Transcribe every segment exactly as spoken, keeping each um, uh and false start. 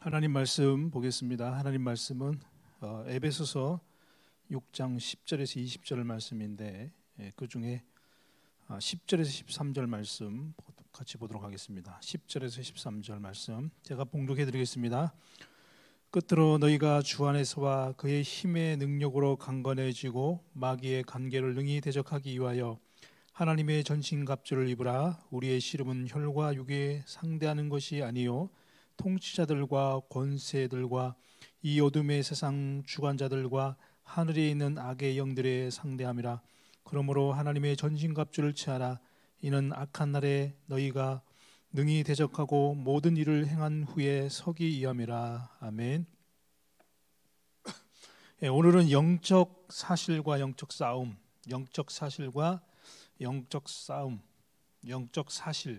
하나님 말씀 보겠습니다. 하나님 말씀은 어, 에베소서 육 장 십 절에서 이십 절 말씀인데 예, 그 중에 아, 십 절에서 십삼 절 말씀 같이 보도록 하겠습니다. 십 절에서 십삼 절 말씀 제가 봉독해 드리겠습니다. 끝으로 너희가 주 안에서와 그의 힘의 능력으로 강건해지고 마귀의 관계를 능히 대적하기 위하여 하나님의 전신갑주를 입으라. 우리의 씨름은 혈과 육에 상대하는 것이 아니요 통치자들과 권세들과 이 어둠의 세상 주관자들과 하늘에 있는 악의 영들의 상대함이라. 그러므로 하나님의 전신갑주를 취하라. 이는 악한 날에 너희가 능히 대적하고 모든 일을 행한 후에 서기 위함이라. 아멘. 예, 오늘은 영적 사실과 영적 싸움, 영적 사실과 영적 싸움, 영적 사실.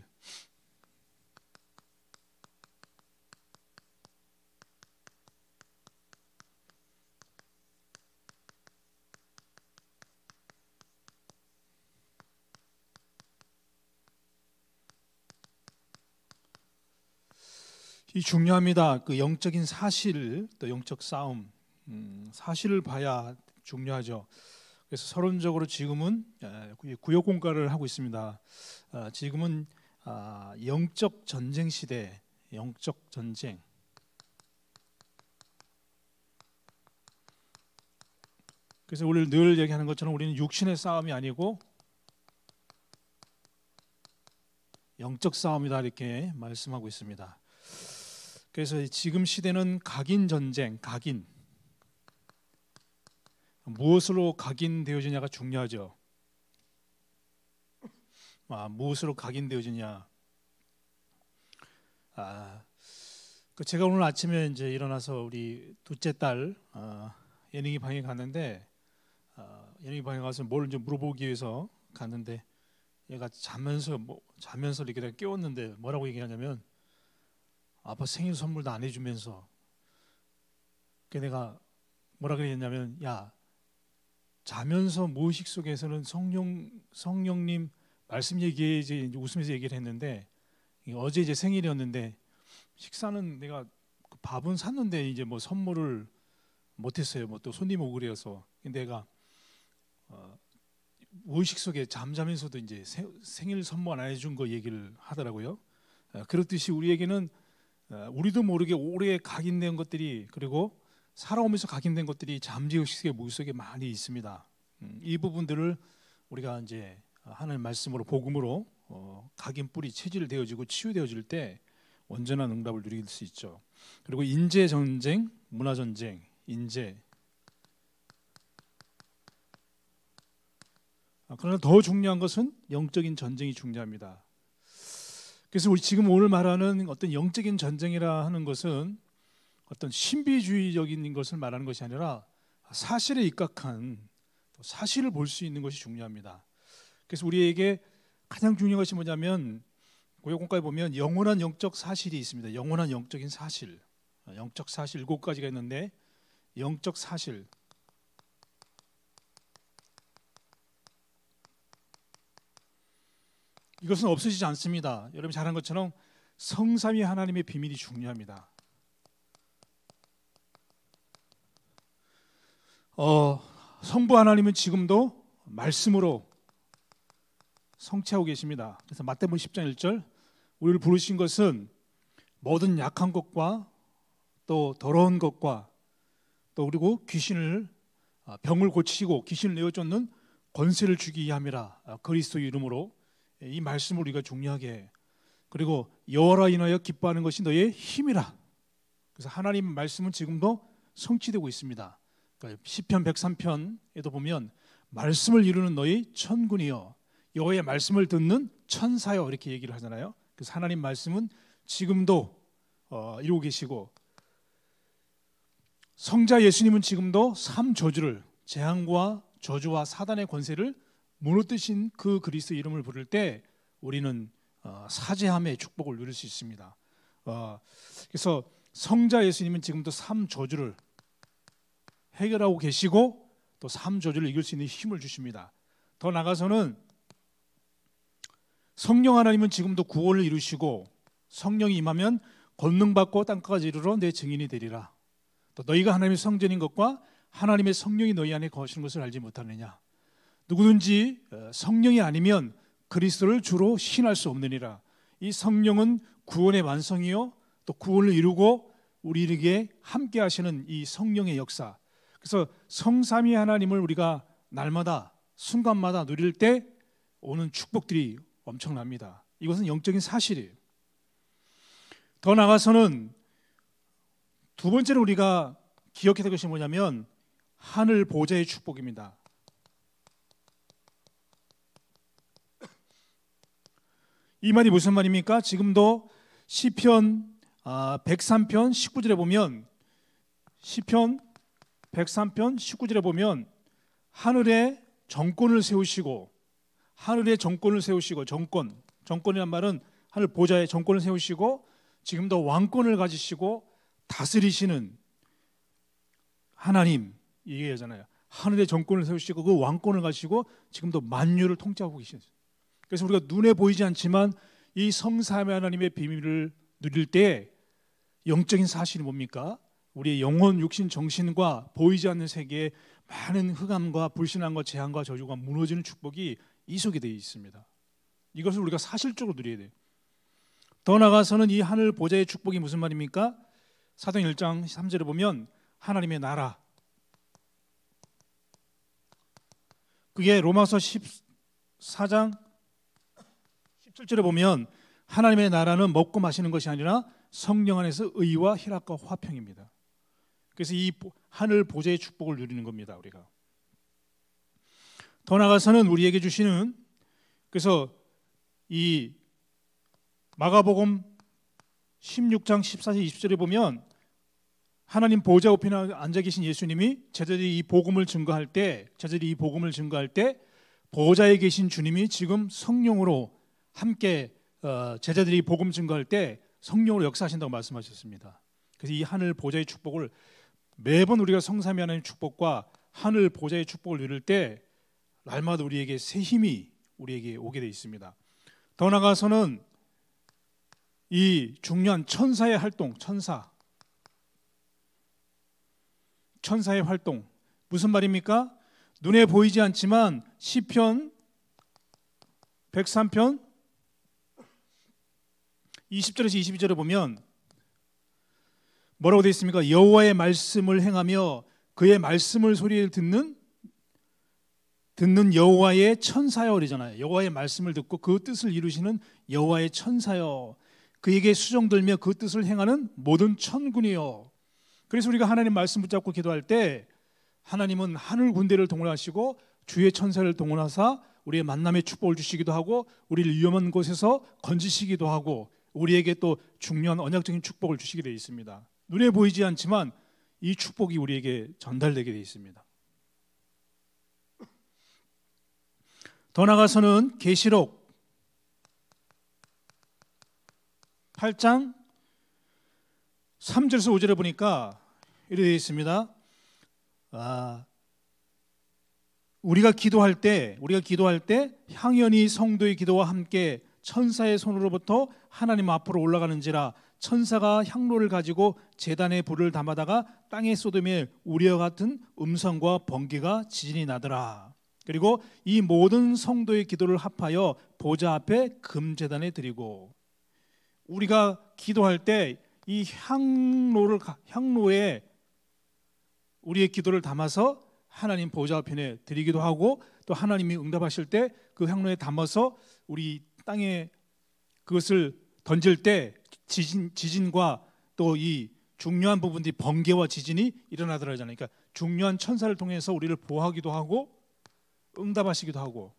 이 중요합니다. 그 영적인 사실, 또 영적 싸움, 음, 사실을 봐야 중요하죠. 그래서 서론적으로 지금은 구역 공과를 하고 있습니다. 지금은 영적 전쟁 시대, 영적 전쟁. 그래서 우리 늘 얘기하는 것처럼 우리는 육신의 싸움이 아니고 영적 싸움이다 이렇게 말씀하고 있습니다. 그래서 지금 시대는 각인 전쟁, 각인. 무엇으로 각인되어지냐가 중요하죠. 아, 무엇으로 각인되어지냐. 아, 그 제가 오늘 아침에 이제 일어나서 우리 둘째 딸 어, 예능이 방에 갔는데 어, 예능이 방에 가서 뭘 이제 물어보기 위해서 갔는데 얘가 자면서 뭐 자면서 이렇게 깨웠는데 뭐라고 얘기하냐면 아빠 생일 선물도 안 해주면서. 그 내가 뭐라 그랬냐면 야. 자면서 무의식 속에서는 성령 성령님 말씀 얘기해 이제 웃으면서 얘기를 했는데 어제 이제 생일이었는데 식사는 내가 밥은 샀는데 이제 뭐 선물을 못했어요. 뭐 또 손님 오고 그래서. 근데 내가 어, 무의식 속에 잠자면서도 이제 세, 생일 선물 안 해준 거 얘기를 하더라고요. 어, 그렇듯이 우리에게는 어, 우리도 모르게 오래 각인된 것들이 그리고 살아오면서 각인된 것들이 잠재의식의 머릿속에 많이 있습니다. 음, 이 부분들을 우리가 이제 하나님 말씀으로 복음으로 어, 각인 뿌리 체질 되어지고 치유되어질 때 온전한 응답을 누릴 수 있죠. 그리고 인재 전쟁, 문화 전쟁, 인재. 아, 그러나 더 중요한 것은 영적인 전쟁이 중요합니다. 그래서 우리 지금 오늘 말하는 어떤 영적인 전쟁이라 하는 것은 어떤 신비주의적인 것을 말하는 것이 아니라 사실에 입각한 사실을 볼 수 있는 것이 중요합니다. 그래서 우리에게 가장 중요한 것이 뭐냐면 구약공과에 보면 영원한 영적 사실이 있습니다. 영원한 영적인 사실, 영적 사실 일곱 가지가 있는데 영적 사실. 이것은 없어지지 않습니다. 여러분 잘 아는 것처럼 성삼위 하나님의 비밀이 중요합니다. 어, 성부 하나님은 지금도 말씀으로 성취하고 계십니다. 그래서 마태복음 십 장 일 절 우리를 부르신 것은 모든 약한 것과 또 더러운 것과 또 그리고 귀신을 병을 고치시고 귀신을 내어쫓는 권세를 주기 위함이라. 그리스도의 이름으로 이 말씀을 우리가 중요하게 그리고 여호와라 인하여 기뻐하는 것이 너의 힘이라. 그래서 하나님 말씀은 지금도 성취되고 있습니다. 시편 백삼 편에도 보면 말씀을 이루는 너희 천군이여 여호와의 말씀을 듣는 천사여 이렇게 얘기를 하잖아요. 그래서 하나님 말씀은 지금도 어, 이루고 계시고 성자 예수님은 지금도 삼 저주를 재앙과 저주와 사단의 권세를 무너뜨신 그 그리스도 이름을 부를 때 우리는 어, 사죄함의 축복을 누릴 수 있습니다. 어, 그래서 성자 예수님은 지금도 삼 저주를 해결하고 계시고 또 삼 저주를 이길 수 있는 힘을 주십니다. 더 나아가서는 성령 하나님은 지금도 구원을 이루시고 성령이 임하면 권능받고 땅까지 이르러 내 증인이 되리라. 또 너희가 하나님의 성전인 것과 하나님의 성령이 너희 안에 거하시는 것을 알지 못하느냐. 누구든지 성령이 아니면 그리스도를 주로 신할 수 없느니라. 이 성령은 구원의 완성이요 또 구원을 이루고 우리에게 함께 하시는 이 성령의 역사. 그래서 성삼위 하나님을 우리가 날마다 순간마다 누릴 때 오는 축복들이 엄청납니다. 이것은 영적인 사실이에요. 더 나아가서는 두 번째로 우리가 기억해야 될 것이 뭐냐면 하늘 보좌의 축복입니다. 이 말이 무슨 말입니까? 지금도 시편 백삼 편 십구 절에 보면 시편 백삼 편 십구 절에 보면 하늘에 정권을 세우시고 하늘에 정권을 세우시고 정권 정권이란 말은 하늘 보좌에 정권을 세우시고 지금도 왕권을 가지시고 다스리시는 하나님 얘기하잖아요. 하늘에 정권을 세우시고 그 왕권을 가지시고 지금도 만유를 통치하고 계시는. 그래서 우리가 눈에 보이지 않지만 이 성삼위 하나님의 비밀을 누릴 때 영적인 사실이 뭡니까? 우리의 영혼, 육신, 정신과 보이지 않는 세계에 많은 흑암과 불신앙과 재앙과 저주가 무너지는 축복이 이속에 되어 있습니다. 이것을 우리가 사실적으로 누려야 돼요. 더 나아가서는 이 하늘 보좌의 축복이 무슨 말입니까? 사도행 일 장 삼 절에 보면 하나님의 나라, 그게 로마서 십사 장 십칠 절에 보면 하나님의 나라는 먹고 마시는 것이 아니라 성령 안에서 의와 희락과 화평입니다. 그래서 이 하늘 보좌의 축복을 누리는 겁니다. 우리가 더 나아가서는 우리에게 주시는, 그래서 이 마가복음 십육 장 십사 절 이십 절에 보면 하나님 보좌 우편에 앉아 계신 예수님이 제자들이 이 복음을 증거할 때 제자들이 이 복음을 증거할 때 보좌에 계신 주님이 지금 성령으로 함께 제자들이 복음 증거할 때 성령으로 역사하신다고 말씀하셨습니다. 그래서 이 하늘 보좌의 축복을 매번 우리가 성삼위 하나님의 축복과 하늘 보좌의 축복을 누릴 때 날마다 우리에게 새 힘이 우리에게 오게 되어 있습니다. 더 나아가서는 이 중요한 천사의 활동, 천사 천사의 활동 무슨 말입니까? 눈에 보이지 않지만 시편 백삼 편 이십 절에서 이십이 절에 보면 뭐라고 되어 있습니까? 여호와의 말씀을 행하며 그의 말씀을 소리를 듣는 듣는 여호와의 천사여 이러잖아요. 여호와의 말씀을 듣고 그 뜻을 이루시는 여호와의 천사여, 그에게 수종들며 그 뜻을 행하는 모든 천군이여. 그래서 우리가 하나님 말씀 붙잡고 기도할 때 하나님은 하늘 군대를 동원하시고 주의 천사를 동원하사 우리의 만남의 축복을 주시기도 하고 우리를 위험한 곳에서 건지시기도 하고 우리에게 또 중요한 언약적인 축복을 주시게 되어 있습니다. 눈에 보이지 않지만 이 축복이 우리에게 전달되게 되어 있습니다. 더 나아가서는 계시록 팔 장 삼 절에서 오 절에 보니까 이렇게 되어 있습니다. 아, 우리가 기도할 때 우리가 기도할 때 향연이 성도의 기도와 함께 천사의 손으로부터 하나님 앞으로 올라가는지라. 천사가 향로를 가지고 제단에 불을 담아다가 땅에 쏟으며 우리와 같은 음성과 번개가 지진이 나더라. 그리고 이 모든 성도의 기도를 합하여 보좌 앞에 금제단에 드리고. 우리가 기도할 때 이 향로를 향로에 우리의 기도를 담아서 하나님 보좌 앞에 드리기도 하고 또 하나님이 응답하실 때 그 향로에 담아서 우리 땅에 그것을 던질 때 지진, 지진과 또 이 중요한 부분들이 번개와 지진이 일어나더라잖아요. 그러니까 중요한 천사를 통해서 우리를 보호하기도 하고 응답하시기도 하고.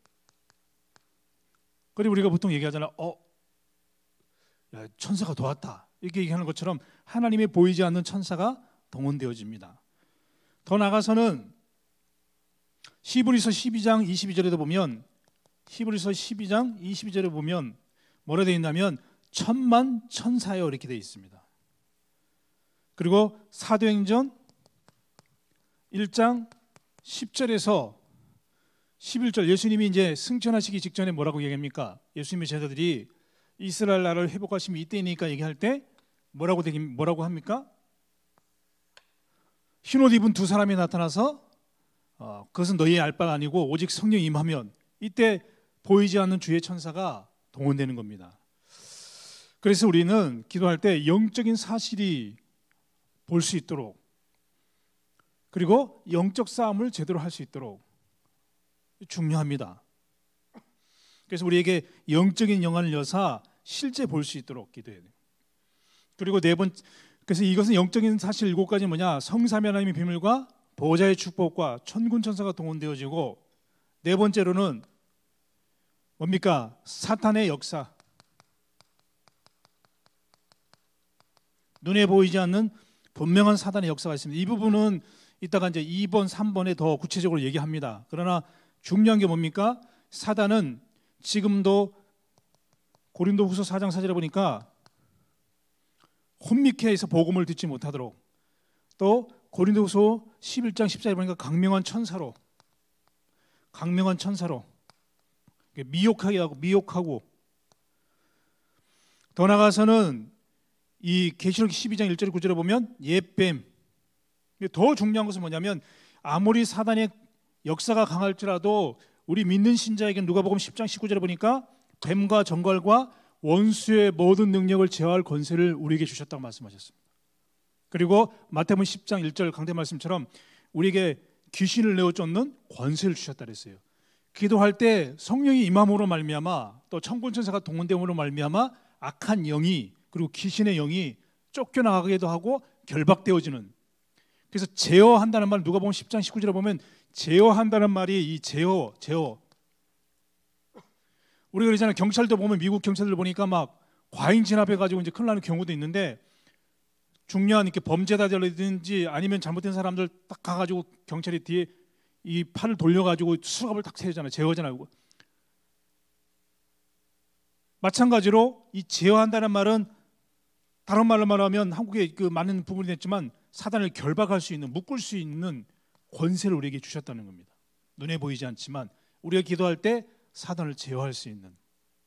그리고 우리가 보통 얘기하잖아요. 어, 야, 천사가 도왔다 이렇게 얘기하는 것처럼 하나님의 보이지 않는 천사가 동원되어집니다. 더 나아가서는 히브리서 십이 장 이십이 절에도 보면 히브리서 십이 장 이십이 절에 보면 뭐라 되어 있냐면 천만 천사여 이렇게 되어 있습니다. 그리고 사도행전 일 장 십 절에서 십일 절 예수님이 이제 승천하시기 직전에 뭐라고 얘기합니까? 예수님의 제자들이 이스라엘 나라를 회복하심이 이때니까 얘기할 때 뭐라고 되기 뭐라고 합니까? 흰옷 입은 두 사람이 나타나서 어, 그것은 너희의 알 바가 아니고 오직 성령이 임하면, 이때 보이지 않는 주의 천사가 동원되는 겁니다. 그래서 우리는 기도할 때 영적인 사실이 볼 수 있도록, 그리고 영적 싸움을 제대로 할 수 있도록 중요합니다. 그래서 우리에게 영적인 영안을 여사 실제 볼 수 있도록 기도해야 돼요. 그리고 네 번째, 그래서 이것은 영적인 사실 일곱 가지 뭐냐? 성삼위 하나님의 비밀과 보호자의 축복과 천군 천사가 동원되어지고, 네 번째로는 뭡니까? 사탄의 역사. 눈에 보이지 않는 분명한 사단의 역사가 있습니다. 이 부분은 이따가 이제 이 번, 삼 번에 더 구체적으로 얘기합니다. 그러나 중요한 게 뭡니까? 사단은 지금도 고린도후서 사 장 사 절에 보니까 혼미케에서 복음을 듣지 못하도록, 또 고린도후서 십일 장 십사 절에 보니까 강명한 천사로 강명한 천사로 미혹하게 하고 미혹하고, 더 나아가서는 이 계시록 십이 장 일 절 구 절에 보면 옛뱀. 더 중요한 것은 뭐냐면, 아무리 사단의 역사가 강할지라도 우리 믿는 신자에게 누가복음 십 장 십구 절에 보니까 뱀과 정갈과 원수의 모든 능력을 제어할 권세를 우리에게 주셨다고 말씀하셨습니다. 그리고 마태복음 십 장 일 절 강대 말씀처럼 우리에게 귀신을 내어 쫓는 권세를 주셨다 그랬어요. 기도할 때 성령이 임함으로 말미암아, 또 천군 천사가 동원됨으로 말미암아 악한 영이, 그리고 귀신의 영이 쫓겨나가기도 하고 결박되어지는, 그래서 제어한다는 말, 누가복음 십 장 십구 절에 보면 제어한다는 말이 이 제어, 제어. 우리가 그러잖아요. 경찰도 보면 미국 경찰들 보니까 막 과잉 진압해가지고 이제 큰일 나는 경우도 있는데, 중요한 이렇게 범죄자들이든지 아니면 잘못된 사람들 딱 가가지고 경찰이 뒤에 이 팔을 돌려가지고 수갑을 딱 세우잖아요. 제어잖아요. 마찬가지로 이 제어한다는 말은 다른 말로 말하면 한국에 그 많은 부분이 됐지만 사단을 결박할 수 있는, 묶을 수 있는 권세를 우리에게 주셨다는 겁니다. 눈에 보이지 않지만 우리가 기도할 때 사단을 제어할 수 있는.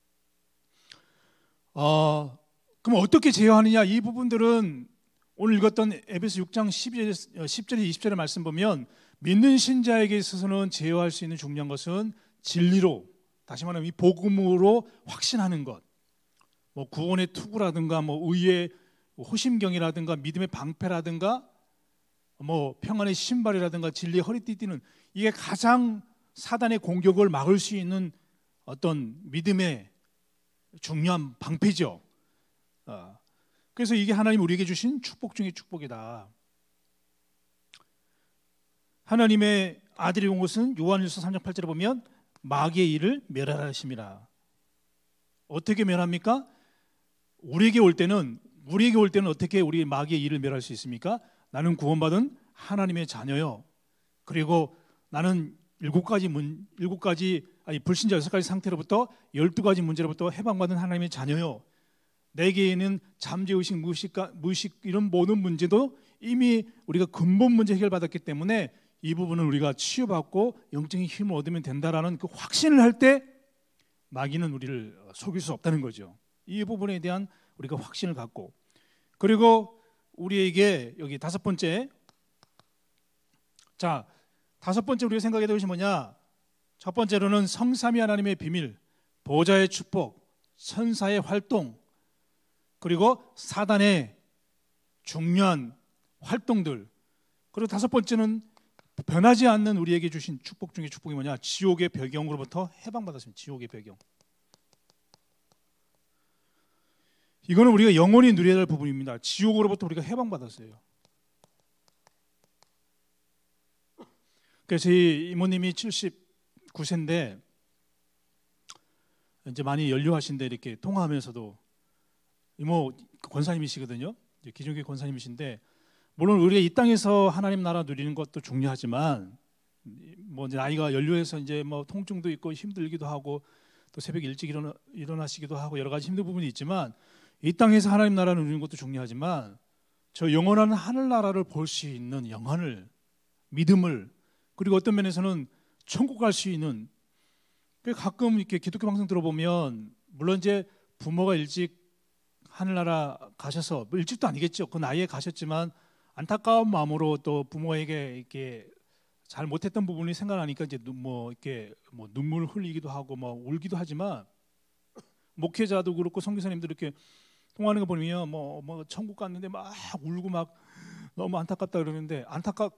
어, 그럼 어떻게 제어하느냐? 이 부분들은 오늘 읽었던 에베소 육 장 십 절 이십 절의 말씀 보면, 믿는 신자에게 있어서는 제어할 수 있는 중요한 것은 진리로, 다시 말하면 이 복음으로 확신하는 것, 뭐 구원의 투구라든가, 뭐 의의 호심경이라든가, 믿음의 방패라든가, 뭐 평안의 신발이라든가, 진리의 허리띠 띠는, 이게 가장 사단의 공격을 막을 수 있는 어떤 믿음의 중요한 방패죠. 어. 그래서 이게 하나님 우리에게 주신 축복 중의 축복이다. 하나님의 아들이 온 것은 요한일서 삼 장 팔 절에 보면 마귀의 일을 멸하라 하심이라. 어떻게 멸합니까? 우리에게 올 때는 우리에게 올 때는 어떻게 우리 마귀의 일을 멸할 수 있습니까? 나는 구원받은 하나님의 자녀요. 그리고 나는 일곱 가지 문 일곱 가지 아니 불신자 여섯 가지 상태로부터 열두 가지 문제로부터 해방받은 하나님의 자녀요. 내게는 잠재의식, 무의식, 무의식 이런 모든 문제도 이미 우리가 근본 문제 해결받았기 때문에 이 부분은 우리가 치유받고 영적인 힘을 얻으면 된다라는 그 확신을 할 때 마귀는 우리를 속일 수 없다는 거죠. 이 부분에 대한 우리가 확신을 갖고, 그리고 우리에게 여기 다섯 번째, 자 다섯 번째 우리가 생각해야 될 것이 뭐냐? 첫 번째로는 성삼위 하나님의 비밀, 보호자의 축복, 천사의 활동, 그리고 사단의 중요한 활동들. 그리고 다섯 번째는 변하지 않는 우리에게 주신 축복 중에 축복이 뭐냐? 지옥의 배경으로부터 해방받았습니다. 지옥의 배경. 이거는 우리가 영원히 누려야 할 부분입니다. 지옥으로부터 우리가 해방받았어요. 그래서 이 이모님이 칠십구 세인데 이제 많이 연료하신데 이렇게 통화하면서도, 이모 권사님이시거든요. 기존교회 권사님이신데, 물론 우리가 이 땅에서 하나님 나라 누리는 것도 중요하지만, 뭐 이제 나이가 연료해서 이제 뭐 통증도 있고 힘들기도 하고 또 새벽에 일찍 일어나, 일어나시기도 하고 여러 가지 힘든 부분이 있지만, 이 땅에서 하나님 나라 누리는 것도 중요하지만 저 영원한 하늘나라를 볼 수 있는 영혼을, 믿음을, 그리고 어떤 면에서는 천국 갈 수 있는, 가끔 이렇게 기독교 방송 들어보면 물론 이제 부모가 일찍 하늘나라 가셔서 뭐 일찍도 아니겠죠. 그 나이에 가셨지만 안타까운 마음으로 또 부모에게 이렇게 잘 못했던 부분이 생각나니까 이제 뭐 이렇게 뭐 눈물 흘리기도 하고 뭐 울기도 하지만 목회자도 그렇고 선교사님도 이렇게 통화하는 거 보면 뭐, 뭐 천국 갔는데 막 울고 막 너무 안타깝다 그러는데 안타깝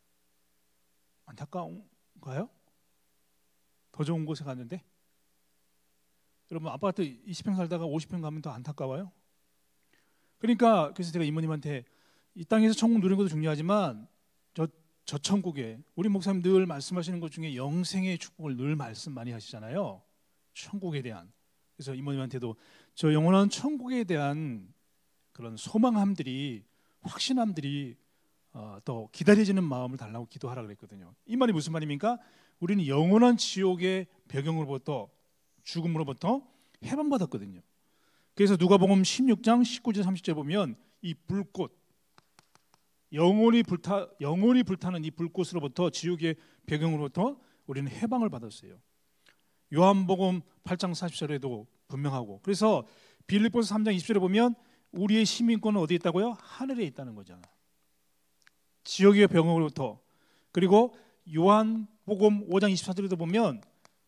안타까운가요? 더 좋은 곳에 갔는데 여러분 아파트 이십 평 살다가 오십 평 가면 더 안타까워요? 그러니까 그래서 제가 이모님한테 이 땅에서 천국 누리는 것도 중요하지만 저, 저 천국에 우리 목사님 늘 말씀하시는 것 중에 영생의 축복을 늘 말씀 많이 하시잖아요. 천국에 대한. 그래서 이모님한테도 저 영원한 천국에 대한 그런 소망함들이 확신함들이 어, 더 기다려지는 마음을 달라고 기도하라 그랬거든요. 이 말이 무슨 말입니까? 우리는 영원한 지옥의 배경으로부터 죽음으로부터 해방받았거든요. 그래서 누가복음 십육 장 십구 절 삼십 절 보면 이 불꽃 영원히 불타 영원히 불타는 이 불꽃으로부터 지옥의 배경으로부터 우리는 해방을 받았어요. 요한복음 팔 장 사십 절에도 분명하고 그래서 빌립보서 삼 장 이십 절에 보면 우리의 시민권은 어디에 있다고요? 하늘에 있다는 거잖아. 지옥의 배경으로부터. 그리고 요한복음 오 장 이십사 절에도 보면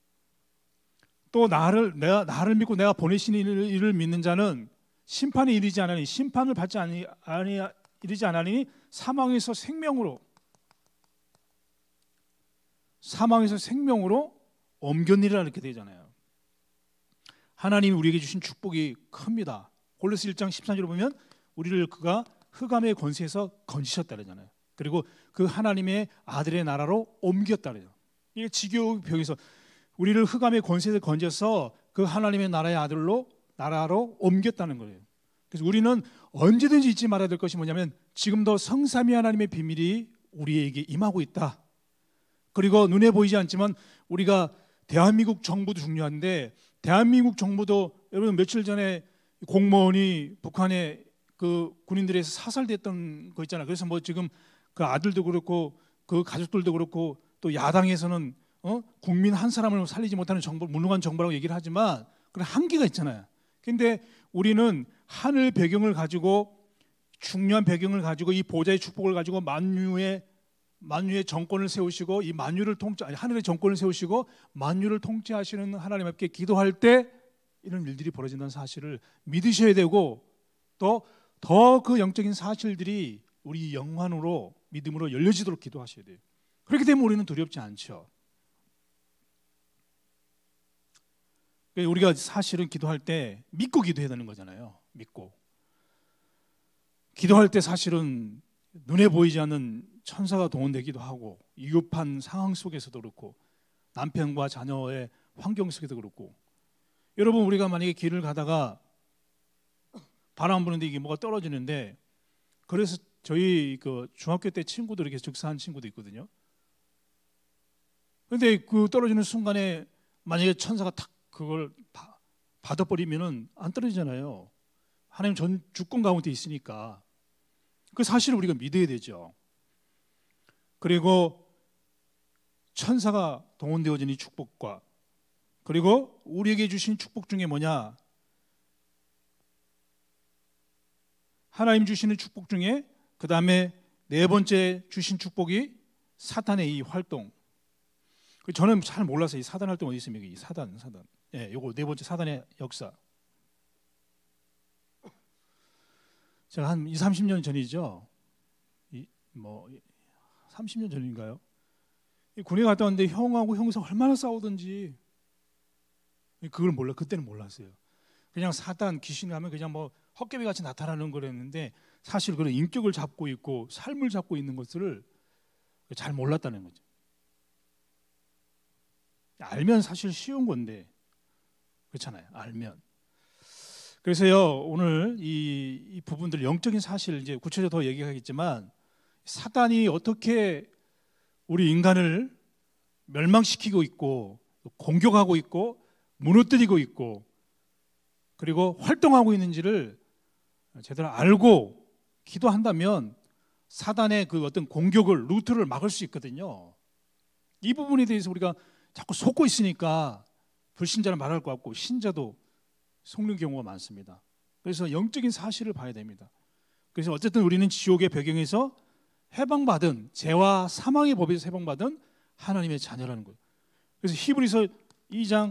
또 나를 내가 나를 믿고 내가 보내신 이를, 이를 믿는 자는 심판에 이르지 않으니 심판을 받지 아니, 아니 이르지 않으니 사망에서 생명으로 사망에서 생명으로 옮겼느니라 이렇게 되잖아요. 하나님이 우리에게 주신 축복이 큽니다. 골로새 일 장 십삼 절에 보면 우리를 그가 흑암의 권세에서 건지셨다 그러잖아요. 그리고 그 하나님의 아들의 나라로 옮겼다 그래요. 이게 지교의 벽에서 우리를 흑암의 권세에서 건져서 그 하나님의 나라의 아들로 나라로 옮겼다는 거예요. 그래서 우리는 언제든지 잊지 말아야 될 것이 뭐냐면 지금도 성삼위 하나님의 비밀이 우리에게 임하고 있다. 그리고 눈에 보이지 않지만 우리가 대한민국 정부도 중요한데 대한민국 정부도 여러분 며칠 전에 공무원이 북한의 그 군인들에서 사살됐던 거 있잖아요. 그래서 뭐 지금 그 아들도 그렇고 그 가족들도 그렇고 또 야당에서는 어? 국민 한 사람을 살리지 못하는 정보, 무능한 정보라고 얘기를 하지만 그런 한계가 있잖아요. 근데 우리는 하늘 배경을 가지고 중요한 배경을 가지고 이 보좌의 축복을 가지고 만유의 만유의 정권을 세우시고 이 만유를 통치 아니 하늘의 정권을 세우시고 만유를 통치하시는 하나님 앞에 기도할 때 이런 일들이 벌어진다는 사실을 믿으셔야 되고 또 더 그 영적인 사실들이 우리 영안으로 믿음으로 열려지도록 기도하셔야 돼요. 그렇게 되면 우리는 두렵지 않죠. 우리가 사실은 기도할 때 믿고 기도해야 되는 거잖아요. 믿고 기도할 때 사실은 눈에 보이지 않는 천사가 동원되기도 하고 위급한 상황 속에서도 그렇고 남편과 자녀의 환경 속에도 그렇고 여러분 우리가 만약에 길을 가다가 바람 부는데 이게 뭐가 떨어지는데 그래서 저희 그 중학교 때 친구들 이렇게 즉사한 친구도 있거든요. 그런데 그 떨어지는 순간에 만약에 천사가 탁 그걸 받아버리면은 안 떨어지잖아요. 하나님 전 주권 가운데 있으니까 그 사실을 우리가 믿어야 되죠. 그리고 천사가 동원되어진 이 축복과 그리고 우리에게 주신 축복 중에 뭐냐? 하나님 주시는 축복 중에 그 다음에 네 번째 주신 축복이 사탄의 이 활동. 저는 잘 몰라서 이 사단 활동 어디 있습니까? 이 사단, 사단. 예, 요거 네 번째 사단의 역사. 제가 한 이삼십 년 전이죠. 이, 뭐 삼십 년 전인가요? 군에 갔다 왔는데 형하고 형사 얼마나 싸우던지 그걸 몰라. 그때는 몰랐어요. 그냥 사단 귀신이 하면 그냥 뭐 헛개비 같이 나타나는 거랬는데 사실 그런 인격을 잡고 있고 삶을 잡고 있는 것을 잘 몰랐다는 거죠. 알면 사실 쉬운 건데 그렇잖아요. 알면. 그래서요 오늘 이, 이 부분들 영적인 사실 이제 구체적으로 더 얘기하겠지만 사단이 어떻게 우리 인간을 멸망시키고 있고 공격하고 있고 무너뜨리고 있고 그리고 활동하고 있는지를 제대로 알고 기도한다면 사단의 그 어떤 공격을 루트를 막을 수 있거든요. 이 부분에 대해서 우리가 자꾸 속고 있으니까 불신자는 말할 것 같고 신자도 속는 경우가 많습니다. 그래서 영적인 사실을 봐야 됩니다. 그래서 어쨌든 우리는 지옥의 배경에서 해방받은, 죄와 사망의 법에서 해방받은 하나님의 자녀라는 거예요. 그래서 히브리서 이 장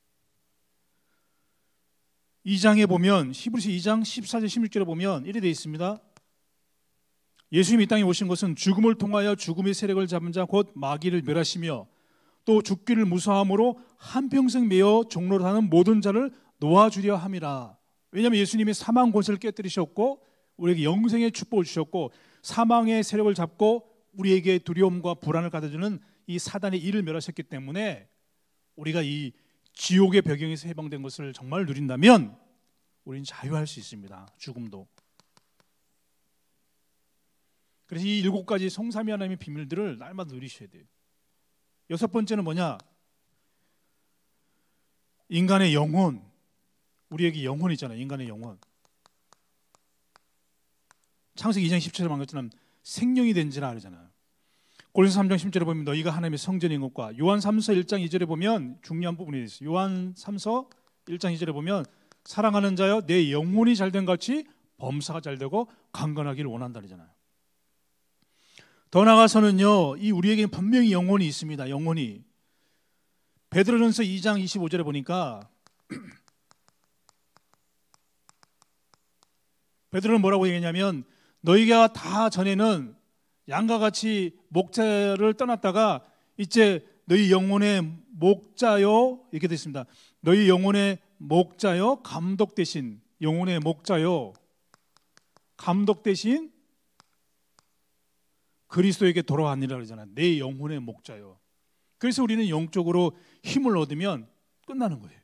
이 장에 보면, 히브리서 이 장 십사 절 십육 절에 보면 이렇게 되어 있습니다. 예수님이 이 땅에 오신 것은 죽음을 통하여 죽음의 세력을 잡은 자 곧 마귀를 멸하시며 또 죽기를 무서함으로 한평생 매어 종로를 하는 모든 자를 놓아주려 함이라. 왜냐하면 예수님이 사망 권세를 깨뜨리셨고 우리에게 영생의 축복을 주셨고 사망의 세력을 잡고 우리에게 두려움과 불안을 가져주는 이 사단의 일을 멸하셨기 때문에 우리가 이 지옥의 배경에서 해방된 것을 정말 누린다면 우리는 자유할 수 있습니다. 죽음도. 그래서 이 일곱 가지 성삼위 하나님의 비밀들을 날마다 누리셔야 돼요. 여섯 번째는 뭐냐? 인간의 영혼. 우리에게 영혼이 있잖아요. 인간의 영혼. 창세기 이 장 십 절에 말한 것처럼 생명이 된지라 그러잖아요. 고린도서 삼 장 십 절에 보면 너희가 하나님의 성전인 것과 요한 삼서 일 장 이 절에 보면 중요한 부분이 있어요. 요한 삼서 일 장 이 절에 보면 사랑하는 자여 내 영혼이 잘된 같이 범사가 잘되고 강건하기를 원한다 그러잖아요. 더 나아가서는요, 이 우리에게는 분명히 영혼이 있습니다. 영혼이. 베드로전서 이 장 이십오 절에 보니까 베드로는 뭐라고 얘기했냐면 너희가 다 전에는 양과 같이 목자를 떠났다가 이제 너희 영혼의 목자요 이렇게 됐습니다. 너희 영혼의 목자요 감독 대신 영혼의 목자요 감독 대신 그리스도에게 돌아왔느니라 그러잖아요. 내 영혼의 목자요. 그래서 우리는 영적으로 힘을 얻으면 끝나는 거예요.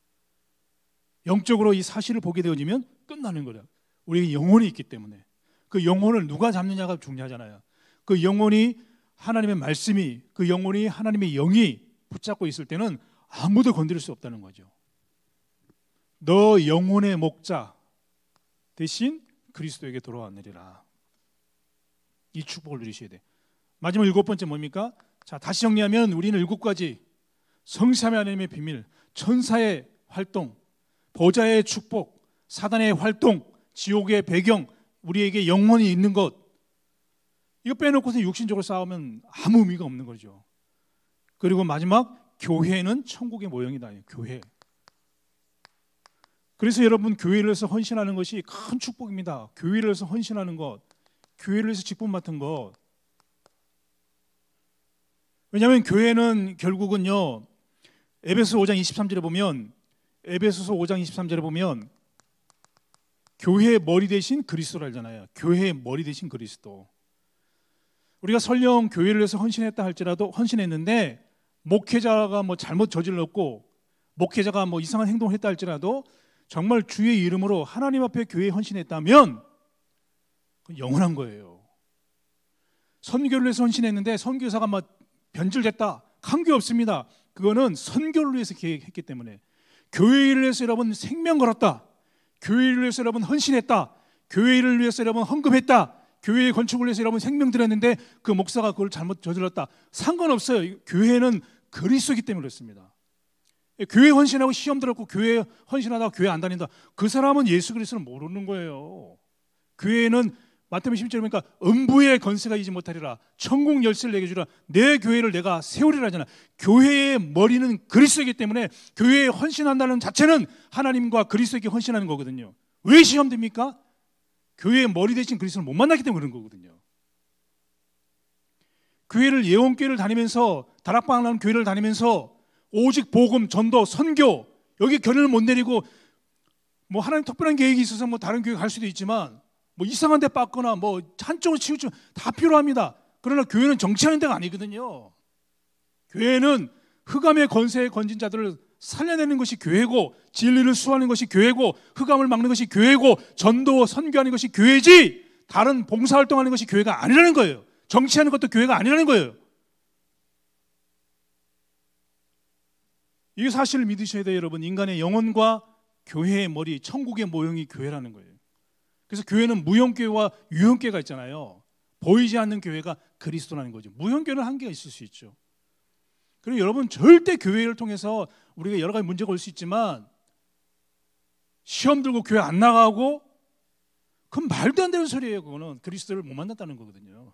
영적으로 이 사실을 보게 되어지면 끝나는 거예요. 우리에게 영혼이 있기 때문에. 그 영혼을 누가 잡느냐가 중요하잖아요. 그 영혼이 하나님의 말씀이, 그 영혼이 하나님의 영이 붙잡고 있을 때는 아무도 건드릴 수 없다는 거죠. 너 영혼의 목자 대신 그리스도에게 돌아왔느니라. 이 축복을 누리셔야 돼. 마지막 일곱 번째 뭡니까? 자, 다시 정리하면 우리는 일곱 가지 성삼위 하나님의 비밀, 천사의 활동, 보좌의 축복, 사단의 활동, 지옥의 배경, 우리에게 영혼이 있는 것, 이거 빼놓고서 육신적으로 싸우면 아무 의미가 없는 거죠. 그리고 마지막 교회는 천국의 모형이다. 교회. 그래서 여러분 교회를 위해서 헌신하는 것이 큰 축복입니다. 교회를 위해서 헌신하는 것, 교회를 위해서 직분 맡은 것. 왜냐하면 교회는 결국은요, 에베소서 오 장 이십삼 절에 보면 에베소서 오 장 이십삼 절에 보면 교회의 머리 대신 그리스도를 알잖아요. 교회의 머리 대신 그리스도. 우리가 설령 교회를 위해서 헌신했다 할지라도 헌신했는데 목회자가 뭐 잘못 저질렀고 목회자가 뭐 이상한 행동을 했다 할지라도 정말 주의 이름으로 하나님 앞에 교회에 헌신했다면 그건 영원한 거예요. 선교를 위해서 헌신했는데 선교사가 막 변질됐다. 관계 없습니다. 그거는 선교를 위해서 계획했기 때문에. 교회를 위해서 여러분 생명 걸었다. 교회를 위해서 여러분 헌신했다. 교회를 위해서 여러분 헌금했다. 교회의 건축을 위해서 여러분 생명 드렸는데 그 목사가 그걸 잘못 저질렀다. 상관없어요. 교회는 그리스도이기 때문에 그렇습니다. 교회 헌신하고 시험 들었고 교회 헌신하다가 교회 안 다닌다. 그 사람은 예수 그리스도를 모르는 거예요. 교회는 마태복음 십 절에 보니까 음부의 건세가 이지 못하리라. 천국 열쇠를 내게 주라. 내 교회를 내가 세우리라 하잖아. 교회의 머리는 그리스도이기 때문에 교회에 헌신한다는 자체는 하나님과 그리스도에게 헌신하는 거거든요. 왜 시험 됩니까? 교회의 머리 대신 그리스도를 못 만났기 때문에 그런 거거든요. 교회를 예원교회를 다니면서 다락방 하는 교회를 다니면서 오직 복음, 전도, 선교 여기 결론을 못 내리고 뭐 하나님 특별한 계획이 있어서 뭐 다른 교회 갈 수도 있지만 뭐 이상한 데 빠거나 뭐 한쪽으로 치우치면 다 필요합니다. 그러나 교회는 정치하는 데가 아니거든요. 교회는 흑암의 권세에 건진 자들을 살려내는 것이 교회고 진리를 수호하는 것이 교회고 흑암을 막는 것이 교회고 전도 선교하는 것이 교회지 다른 봉사활동하는 것이 교회가 아니라는 거예요. 정치하는 것도 교회가 아니라는 거예요. 이 사실을 믿으셔야 돼요. 여러분. 인간의 영혼과 교회의 머리, 천국의 모형이 교회라는 거예요. 그래서 교회는 무형교회와 유형교회가 있잖아요. 보이지 않는 교회가 그리스도라는 거죠. 무형교회는 한계가 있을 수 있죠. 그리고 여러분 절대 교회를 통해서 우리가 여러 가지 문제가 올 수 있지만 시험 들고 교회 안 나가고, 그건 말도 안 되는 소리예요. 그거는 그리스도를 못 만났다는 거거든요.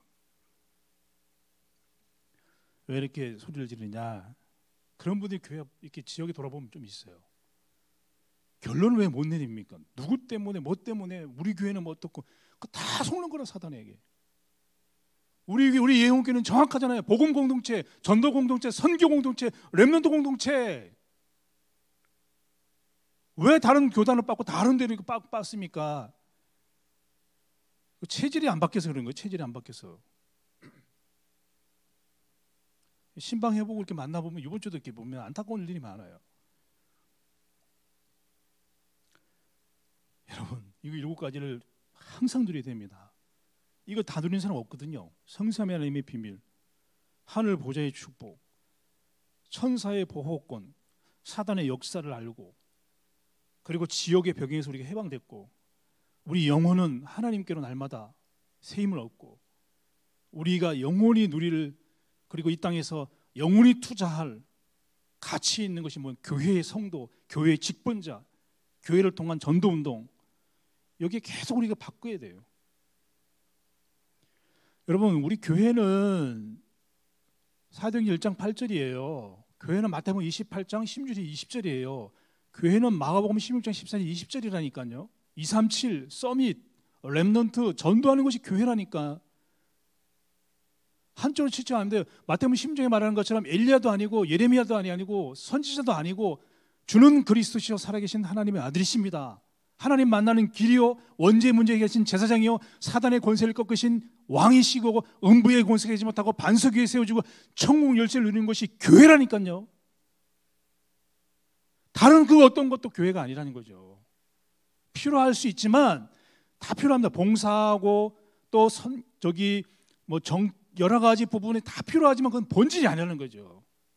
왜 이렇게 소리를 지르냐? 그런 분들이 교회 이렇게 지역에 돌아보면 좀 있어요. 결론을 왜 못 내립니까? 누구 때문에, 뭐 때문에, 우리 교회는 뭐 어떻고, 그거 다 속는 거라, 사단에게. 우리 우리 예언교회는 정확하잖아요. 복음 공동체, 전도 공동체, 선교 공동체, 렘넌트 공동체. 왜 다른 교단을 빠고 다른 데로 빠, 빻습니까? 체질이 안 바뀌어서 그런 거예요. 체질이 안 바뀌어서. 신방 해보고 이렇게 만나보면 이번 주도 이렇게 보면 안타까운 일이 많아요. 여러분, 이거 일곱 가지를 항상 누려야 됩니다. 이거 다 누리는 사람 없거든요. 성삼위 하나님의 비밀, 하늘 보좌의 축복, 천사의 보호권, 사단의 역사를 알고, 그리고 지옥의 벽에서 우리가 해방됐고, 우리 영혼은 하나님께로 날마다 새 힘을 얻고, 우리가 영원히 누릴, 그리고 이 땅에서 영원히 투자할 가치 있는 것이 뭐 교회의 성도, 교회의 직분자, 교회를 통한 전도운동, 여기에 계속 우리가 바꿔야 돼요. 여러분, 우리 교회는 사도행전 일 장 팔 절이에요. 교회는 마태복음 이십팔 장 십육 절 이십 절이에요. 교회는 마가복음 십육 장 십사 절 이십 절이라니까요. 이삼칠, 서밋, 렘넌트, 전도하는 것이 교회라니까. 한쪽으로 치지 않는데 마태복음 십육 장에 말하는 것처럼 엘리야도 아니고 예레미야도 아니고 선지자도 아니고 주는 그리스도시요 살아계신 하나님의 아들이십니다. 하나님 만나는 길이요 원죄의 문제 해결하신 제사장이요 사단의 권세를 꺾으신 왕이시고 음부의 권세를 하지 못하고 반석 위에 세워주고 천국 열쇠를 누리는 것이 교회라니까요. 다른 그 어떤 것도 교회가 아니라는 거죠. 필요할 수 있지만 다 필요합니다. 봉사하고 또 선, 저기 뭐 정, 여러 가지 부분이 다 필요하지만 그건 본질이 아니라는 거죠.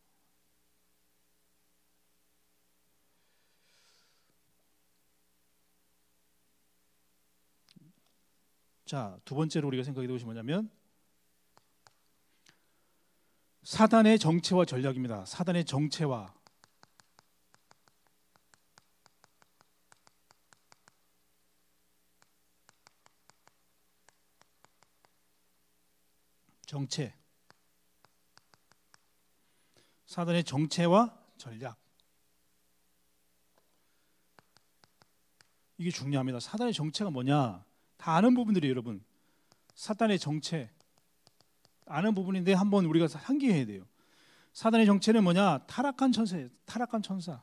자, 두 번째로 우리가 생각해 볼 것이 뭐냐면 사단의 정체와 전략입니다. 사단의 정체와 정체. 사단의 정체와 전략. 이게 중요합니다. 사단의 정체가 뭐냐? 다 아는 부분들이에요, 여러분. 사단의 정체 아는 부분인데 한번 우리가 상기해야 돼요. 사단의 정체는 뭐냐? 타락한 천사예요. 타락한 천사.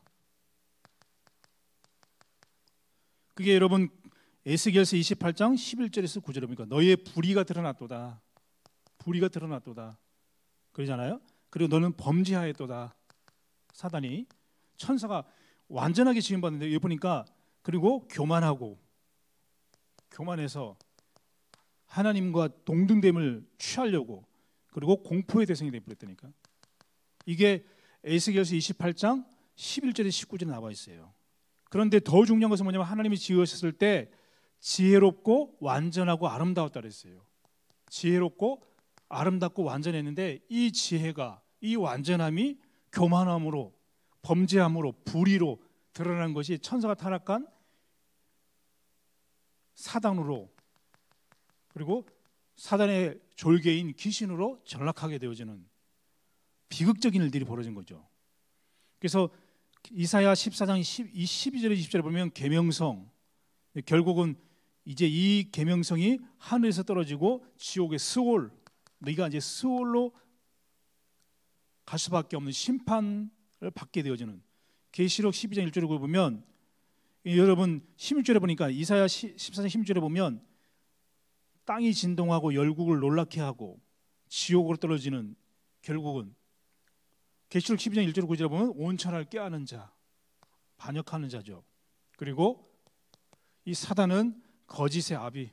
그게 여러분 에스겔서 이십팔 장 십일 절에서 구 절에 보니까 너희의 불의가 드러났도다. 불의가 드러났도다. 그러잖아요. 그리고 너는 범죄하였도다. 사단이 천사가 완전하게 지음받는데 여기 보니까 그리고 교만하고 교만해서 하나님과 동등됨을 취하려고 그리고 공포의 대상이 되어버렸다니까. 이게 에스겔서 이십팔 장 십일 절에 십구 절에 나와 있어요. 그런데 더 중요한 것은 뭐냐면 하나님이 지으셨을 때 지혜롭고 완전하고 아름다웠다 그랬어요. 지혜롭고 아름답고 완전했는데 이 지혜가 이 완전함이 교만함으로 범죄함으로 불의로 드러난 것이 천사가 타락한 사단으로 그리고 사단의 졸개인 귀신으로 전락하게 되어지는 비극적인 일들이 벌어진 거죠. 그래서 이사야 십사 장 십이 절에 이십 절에 보면 계명성, 결국은 이제 이 계명성이 하늘에서 떨어지고 지옥의 스올, 네가 이제 스올로 갈 수밖에 없는 심판을 받게 되어지는 계시록 십이 장 일 절에 보면 여러분 십육 절에 보니까 이사야 십사 장 십육 절에 보면 땅이 진동하고 열국을 놀랍게 하고 지옥으로 떨어지는 결국은 계시록 십이 장 일 절 구 절에 보면 온천을 깨하는 자, 반역하는 자죠. 그리고 이 사단은 거짓의 아비.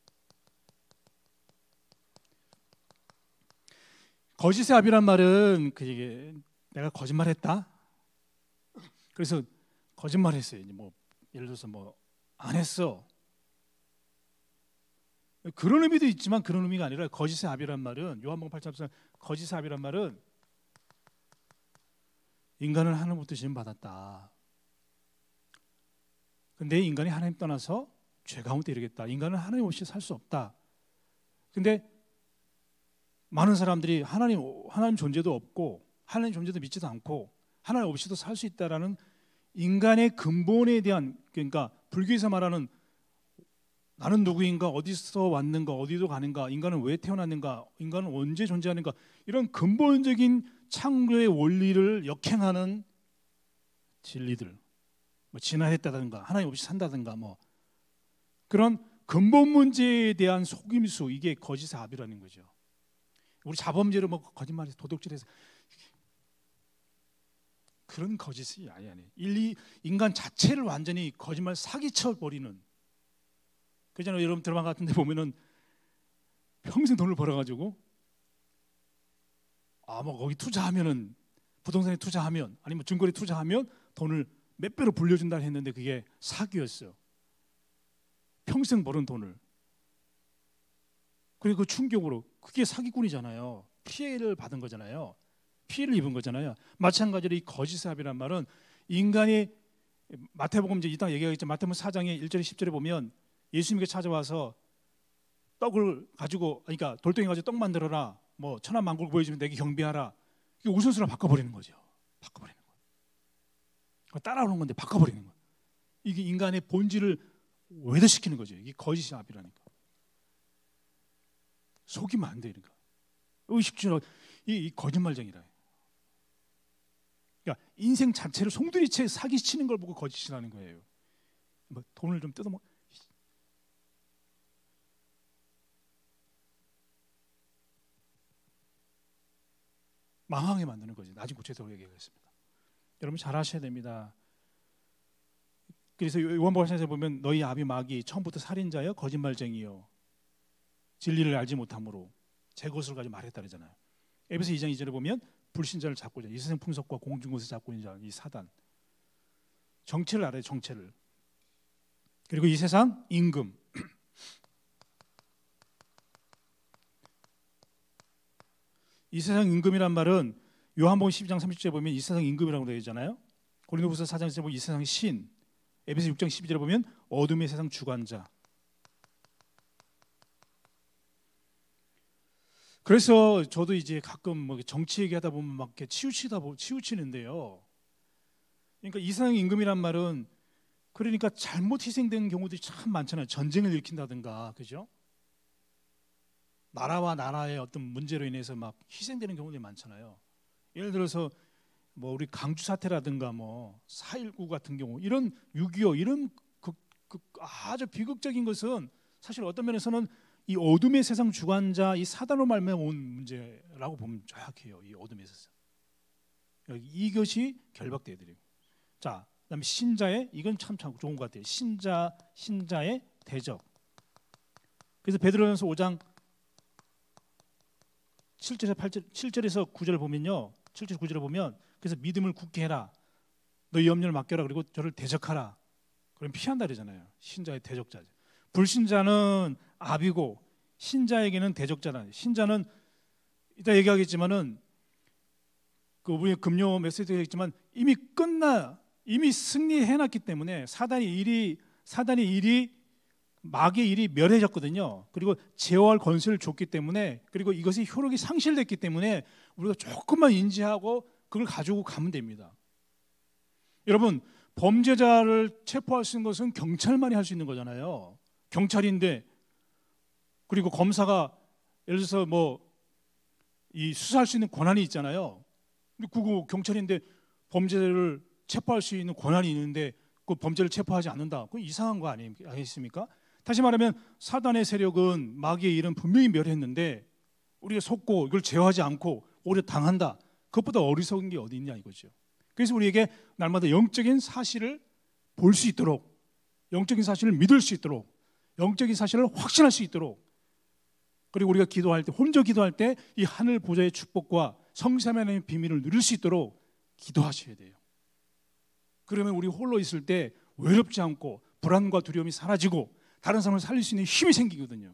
거짓의 아비란 말은 그게 내가 거짓말했다. 그래서 거짓말했어요. 뭐 예를 들어서 뭐 안 했어. 그런 의미도 있지만 그런 의미가 아니라 거짓의 아비란 말은 요한복음 팔 장 거짓의 아비란 말은 인간을 하나님부터 지음 받았다. 근데 인간이 하나님 떠나서 죄 가운데 이르겠다. 인간은 하나님 없이 살 수 없다. 근데 많은 사람들이 하나님 하나님 존재도 없고 하나님 존재도 믿지도 않고 하나님 없이도 살 수 있다라는 인간의 근본에 대한, 그러니까 불교에서 말하는 나는 누구인가, 어디서 왔는가, 어디로 가는가, 인간은 왜 태어났는가, 인간은 언제 존재하는가, 이런 근본적인 창조의 원리를 역행하는 진리들, 뭐 진화했다든가 하나님 없이 산다든가 뭐 그런 근본 문제에 대한 속임수, 이게 거짓의 압이라는 거죠. 우리 자범죄로 뭐 거짓말해서 도둑질해서 그런 거짓이 아니 아니. 인리 인간 자체를 완전히 거짓말 사기쳐 버리는. 그잖아요. 여러분 드라마 같은 데 보면은 평생 돈을 벌어 가지고 아 뭐 거기 투자하면은, 부동산에 투자하면, 아니면 증권에 투자하면 돈을 몇 배로 불려준다 했는데 그게 사기였어요. 평생 벌은 돈을. 그리고 그 충격으로 그게 사기꾼이잖아요. 피해를 받은 거잖아요. 피해를 입은 거잖아요. 마찬가지로 이 거짓의 압이란 말은 인간이, 마태복음 이제 이따 얘기하겠지만 마태복음 사 장의 일 절에 십 절에 보면 예수님께 찾아와서 떡을 가지고, 그러니까 돌덩이 가지고 떡 만들어라, 뭐 천한 만국을 보여주면 내게 경배하라, 이게 우선순위를 바꿔버리는 거죠. 바꿔버리는 거예요. 따라오는 건데 바꿔버리는 거예요. 이게 인간의 본질을 외도시키는 거죠. 이게 거짓의 압이라니까. 속이면 안 되니까. 의식주로 이, 이 거짓말쟁이라. 그러니까 인생 자체를 송두리째 사기치는 걸 보고 거짓이라는 거예요. 뭐 돈을 좀 뜯어먹. 망하게 만드는 거지. 나중에 구체적으로 얘기하겠습니다. 여러분 잘 하셔야 됩니다. 그래서 요한복음에서 보면 너희 아비 마귀 처음부터 살인자여 거짓말쟁이요 진리를 알지 못함으로 제 것을 가지고 말했다 그러잖아요. 에베소 이 장 이 절에 보면 불신자를 잡고자 이 세상 풍속과 공중 것을 잡고 있는 자, 이 사단, 정체를 알아요. 정체를. 그리고 이 세상 임금, 이 세상 임금이란 말은 요한복음 십이 장 삼십 절에 보면 이 세상 임금이라고 되어 있잖아요. 고린도후서 사 장에 보면 이 세상 신, 에베소 육 장 십이 절에 보면 어둠의 세상 주관자. 그래서 저도 이제 가끔 뭐 정치 얘기하다 보면 막 이렇게 치우치다 보 치우치는데요. 그러니까 이 세상 임금이란 말은, 그러니까 잘못 희생된 경우들이 참 많잖아요. 전쟁을 일으킨다든가, 그죠? 나라와 나라의 어떤 문제로 인해서 막 희생되는 경우들이 많잖아요. 예를 들어서 뭐 우리 강주 사태라든가 뭐 사 일구 같은 경우, 이런 육이오 이런 극, 극, 아주 비극적인 것은 사실 어떤 면에서는 이 어둠의 세상 주관자, 이 사단으로 말미암아 온 문제라고 보면 정확해요. 이 어둠의 세상. 이것이 결박돼야 돼요. 자, 그다음에 신자의, 이건 참, 참 좋은 것 같아요. 신자 신자의 대적. 그래서 베드로전서 오 장 칠 절에서 팔 절, 칠 절에서 구 절을 보면요. 칠 절 구 절을 보면, 그래서 믿음을 굳게 해라. 너희 염려를 맡겨라. 그리고 저를 대적하라. 그럼 피한다 그러잖아요. 신자의 대적자죠. 불신자는 압이고 신자에게는 대적자다. 신자는 이따 얘기하겠지만은 그 우리 금요 메시지도 얘기했지만 이미 끝나, 이미 승리해놨기 때문에 사단의 일이 사단의 일이 마귀의 일이 멸해졌거든요. 그리고 제어할 권세를 줬기 때문에, 그리고 이것이 효력이 상실됐기 때문에 우리가 조금만 인지하고 그걸 가지고 가면 됩니다. 여러분, 범죄자를 체포할 수 있는 것은 경찰만이 할 수 있는 거잖아요. 경찰인데, 그리고 검사가 예를 들어서 뭐 이 수사할 수 있는 권한이 있잖아요. 근데 그거 경찰인데 범죄를 체포할 수 있는 권한이 있는데 그 범죄를 체포하지 않는다. 그건 이상한 거 아니겠습니까? 다시 말하면 사단의 세력은, 마귀의 일은 분명히 멸했는데 우리가 속고 이걸 제어하지 않고 오히려 당한다. 그것보다 어리석은 게 어디 있냐 이거죠. 그래서 우리에게 날마다 영적인 사실을 볼 수 있도록, 영적인 사실을 믿을 수 있도록, 영적인 사실을 확신할 수 있도록, 그리고 우리가 기도할 때, 혼자 기도할 때 이 하늘 보좌의 축복과 성삼위의 비밀을 누릴 수 있도록 기도하셔야 돼요. 그러면 우리 홀로 있을 때 외롭지 않고 불안과 두려움이 사라지고 다른 사람을 살릴 수 있는 힘이 생기거든요.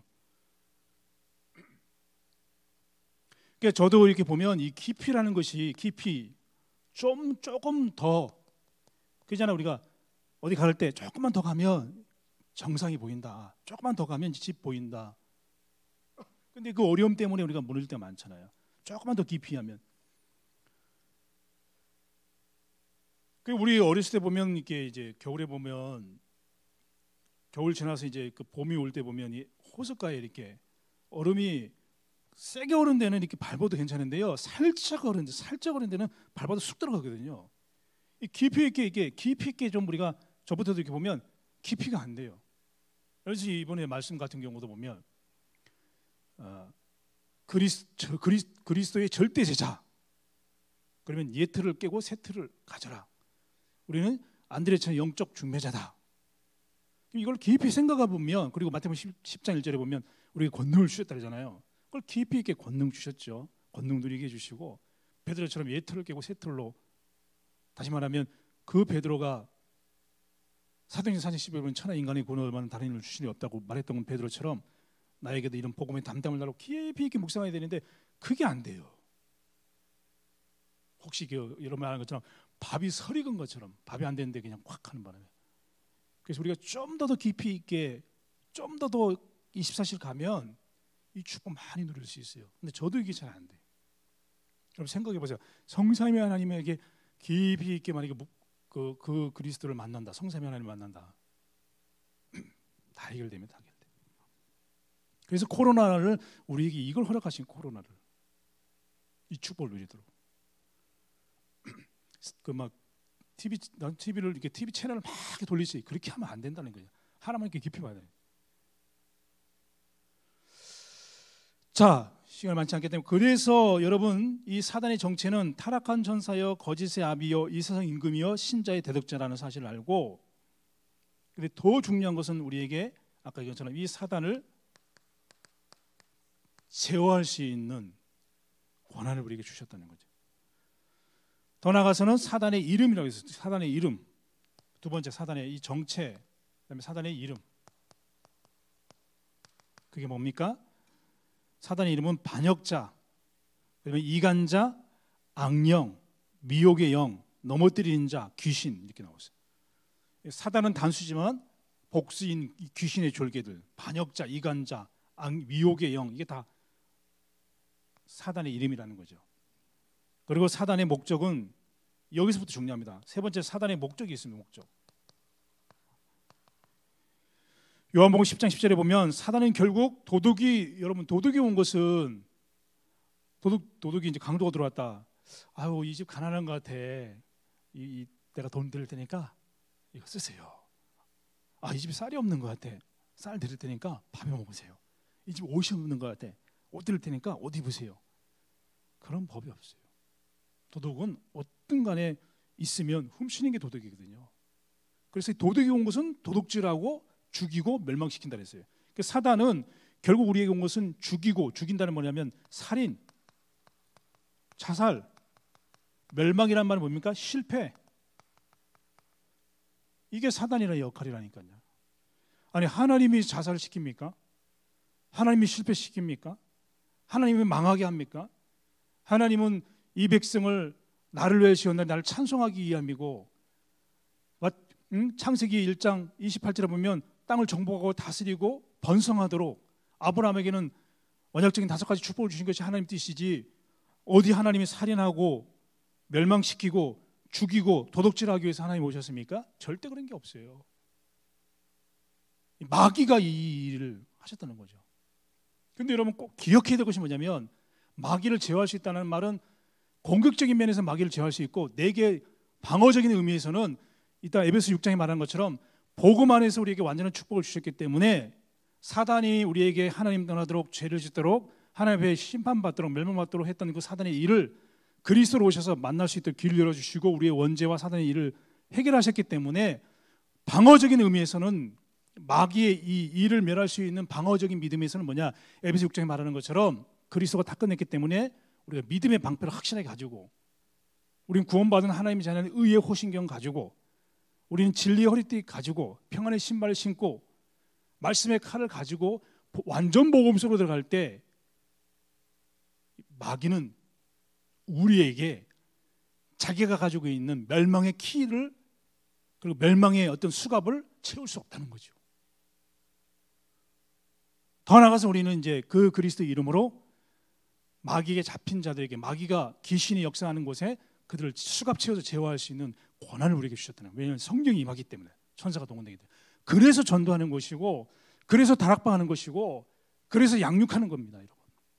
그러니까 저도 이렇게 보면 이 깊이라는 것이, 깊이 좀 조금 더, 그잖아. 우리가 어디 갈 때 조금만 더 가면 정상이 보인다. 조금만 더 가면 집 보인다. 근데 그 어려움 때문에 우리가 무너질 때가 많잖아요. 조금만 더 깊이 하면. 그 우리 어렸을 때 보면 이게 이제 겨울에 보면 겨울 지나서 이제 그 봄이 올 때 보면 이 호숫가에 이렇게 얼음이 세게 얼은 데는 이렇게 밟아도 괜찮은데요. 살짝 얼은 데, 살짝 얼은 데는 밟아도 쑥 들어가거든요. 이 깊이 있게 이게 깊이 있게 좀 우리가 저부터도 이렇게 보면 깊이가 안 돼요. 그래서 이번에 말씀 같은 경우도 보면 어, 그리스, 그리스, 그리스도의 절대 제자. 그러면 옛 틀을 깨고 새 틀을 가져라. 우리는 안드레처럼 영적 중매자다. 이걸 깊이 생각해 보면, 그리고 마태복음 십 장 일 절에 보면 우리에게 권능을 주셨다 그러잖아요. 그걸 깊이 있게 권능 주셨죠. 권능 누리게 해주시고 베드로처럼 옛 틀을 깨고 새 틀로, 다시 말하면 그 베드로가 사도행전 사 장 십일 절은 천하 인간의 구원을 얻는 다른 힘을 주시니 없다고 말했던 건 베드로처럼 나에게도 이런 복음의 담담을 달라고 깊이 있게 묵상해야 되는데 그게 안 돼요. 혹시 그 여러분 아는 것처럼 밥이 설익은 건 것처럼 밥이 안 되는데 그냥 콱 하는 바람에. 그래서 우리가 좀 더 더 깊이 있게 좀 더 더 이십사 실 가면 이 축복 많이 누릴 수 있어요. 근데 저도 이게 잘 안 돼. 여러분 생각해 보세요. 성삼위 하나님에게 깊이 있게 만약에 그, 그 그리스도를 만난다. 성삼위 하나님을 만난다. 다 해결되면 다 해결돼. 그래서 코로나를 우리에게 이걸 허락하신 코로나를 이 축복을 누리도록. 그 막 티비 난 티비를 이렇게 티비 채널을 막 이렇게 돌리지 그렇게 하면 안 된다는 거예요. 하나만 이렇게 깊이 봐야 돼. 자, 시간이 많지 않기 때문에 그래서 여러분 이 사단의 정체는 타락한 전사여 거짓의 아비여 이 세상 임금이여 신자의 대적자라는 사실을 알고, 근데 더 중요한 것은 우리에게 아까 얘기했처럼 이 사단을 제어할 수 있는 권한을 우리에게 주셨다는 거죠. 더 나아가서는 사단의 이름이라고 했어요. 사단의 이름. 두 번째 사단의 이 정체, 그다음에 사단의 이름. 그게 뭡니까? 사단의 이름은 반역자, 그다음에 이간자, 악령, 미혹의 영, 넘어뜨리는 자, 귀신 이렇게 나왔어요. 사단은 단수지만 복수인 귀신의 졸개들, 반역자, 이간자, 악, 미혹의 영, 이게 다 사단의 이름이라는 거죠. 그리고 사단의 목적은 여기서부터 중요합니다. 세 번째 사단의 목적이 있습니다. 목적. 요한복음 십 장 십 절에 보면 사단은 결국 도둑이, 여러분 도둑이 온 것은 도둑 도둑이 이제 강도가 들어왔다. 아유 이 집 가난한 것 같아. 이, 이 내가 돈 드릴 테니까 이거 쓰세요. 아 이 집에 쌀이 없는 것 같아. 쌀 드릴 테니까 밥에 먹으세요. 이 집 옷이 없는 것 같아. 옷 드릴 테니까 옷 입으세요. 그런 법이 없어요. 도둑은 어떤 간에 있으면 훔치는 게 도둑이거든요. 그래서 도둑이 온 것은 도둑질하고 죽이고 멸망시킨다 그랬어요. 그러니까 사단은 결국 우리에게 온 것은 죽이고, 죽인다는 뭐냐면 살인, 자살, 멸망이란 말은 뭡니까? 실패. 이게 사단이라는 역할이라니까요. 아니 하나님이 자살을 시킵니까? 하나님이 실패시킵니까? 하나님이 망하게 합니까? 하나님은 이 백성을 나를 위해 지었나 나를 찬송하기 위함이고, 응? 창세기 일 장 이십팔 절에 보면 땅을 정복하고 다스리고 번성하도록 아브라함에게는 언약적인 다섯 가지 축복을 주신 것이 하나님 뜻이지, 어디 하나님이 살인하고 멸망시키고 죽이고 도둑질하기 위해서 하나님 오셨습니까? 절대 그런 게 없어요. 마귀가 이 일을 하셨다는 거죠. 근데 여러분 꼭 기억해야 될 것이 뭐냐면, 마귀를 제어할 수 있다는 말은 공격적인 면에서 마귀를 제어할 수 있고, 내게 방어적인 의미에서는 이따 에베소 육 장에 말한 것처럼 복음 안에서 우리에게 완전한 축복을 주셨기 때문에 사단이 우리에게 하나님 떠나도록 죄를 짓도록 하나님 앞에 심판받도록 멸망받도록 했던 그 사단의 일을 그리스도로 오셔서 만날 수 있도록 길을 열어주시고 우리의 원죄와 사단의 일을 해결하셨기 때문에 방어적인 의미에서는 마귀의 이 일을 멸할 수 있는 방어적인 믿음에서는 뭐냐, 에베소 육 장에 말하는 것처럼 그리스도가 다 끝냈기 때문에 우리가 믿음의 방패를 확실하게 가지고, 우리는 구원받은 하나님의 자녀는 의의 호신경 가지고, 우리는 진리의 허리띠 가지고, 평안의 신발을 신고, 말씀의 칼을 가지고 완전 복음 속으로 들어갈 때 마귀는 우리에게 자기가 가지고 있는 멸망의 키를 그리고 멸망의 어떤 수갑을 채울 수 없다는 거죠. 더 나아가서 우리는 이제 그 그리스도의 이름으로 마귀에게 잡힌 자들에게, 마귀가 귀신이 역사하는 곳에 그들을 수갑 채워서 제어할 수 있는 권한을 우리에게 주셨다는 거예요. 왜냐하면 성령이 임하기 때문에, 천사가 동원되기 때문에. 그래서 전도하는 것이고, 그래서 다락방하는 것이고, 그래서 양육하는 겁니다, 여러분.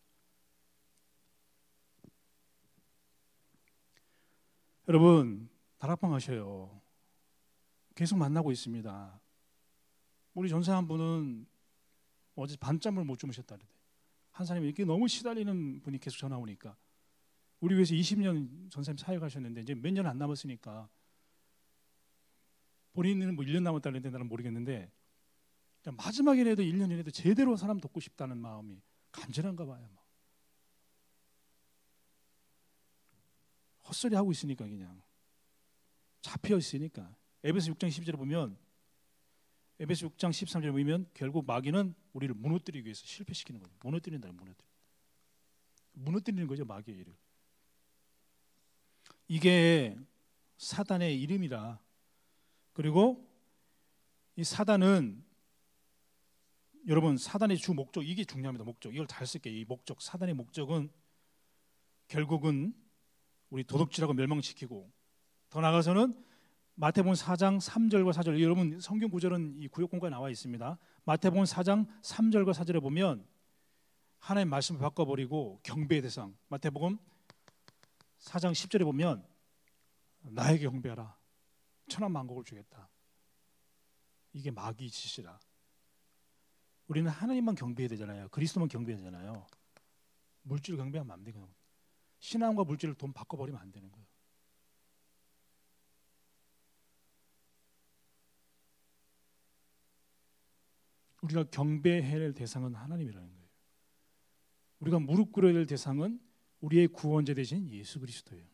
여러분, 다락방 하셔요. 계속 만나고 있습니다. 우리 전사 한 분은 어제 밤잠을 못 주무셨다 그래요. 한 사람이 이렇게 너무 시달리는 분이 계속 전화 오니까, 우리 위해서 이십 년 전사님 사역하셨는데 이제 몇 년 안 남았으니까, 본인은 뭐 일 년 남았다는데 나는 모르겠는데, 마지막이라도 일 년이라도 제대로 사람 돕고 싶다는 마음이 간절한가 봐요. 헛소리 하고 있으니까, 그냥 잡혀 있으니까. 에베소 육 장 십이 절에 보면, 에베소 육 장 십삼 절에 보면 결국 마귀는 우리를 무너뜨리기 위해서 실패시키는 거예요. 무너뜨린다, 무너뜨리. 무너뜨리는 거죠, 마귀의 일을. 이게 사단의 이름이라. 그리고 이 사단은, 여러분, 사단의 주 목적, 이게 중요합니다. 목적. 이걸 잘 쓸게요. 이 목적, 사단의 목적은 결국은 우리 도둑질하고 멸망시키고, 더 나아가서는 마태복음 사 장 삼 절과 사 절, 여러분 성경 구절은 이 구역 공간에 나와 있습니다. 마태복음 사 장 삼 절과 사 절에 보면 하나님 말씀을 바꿔버리고 경배의 대상, 마태복음 사 장 십 절에 보면 나에게 경배하라, 천한 만국을 주겠다. 이게 마귀 짓이라. 우리는 하나님만 경배해야 되잖아요. 그리스도만 경배해야 되잖아요. 물질을 경배하면 안 되거든요. 신앙과 물질을 돈 바꿔버리면 안 되는 거예요. 우리가 경배해야 될 대상은 하나님이라는 거예요. 우리가 무릎 꿇어야 될 대상은 우리의 구원자 되신 예수 그리스도예요.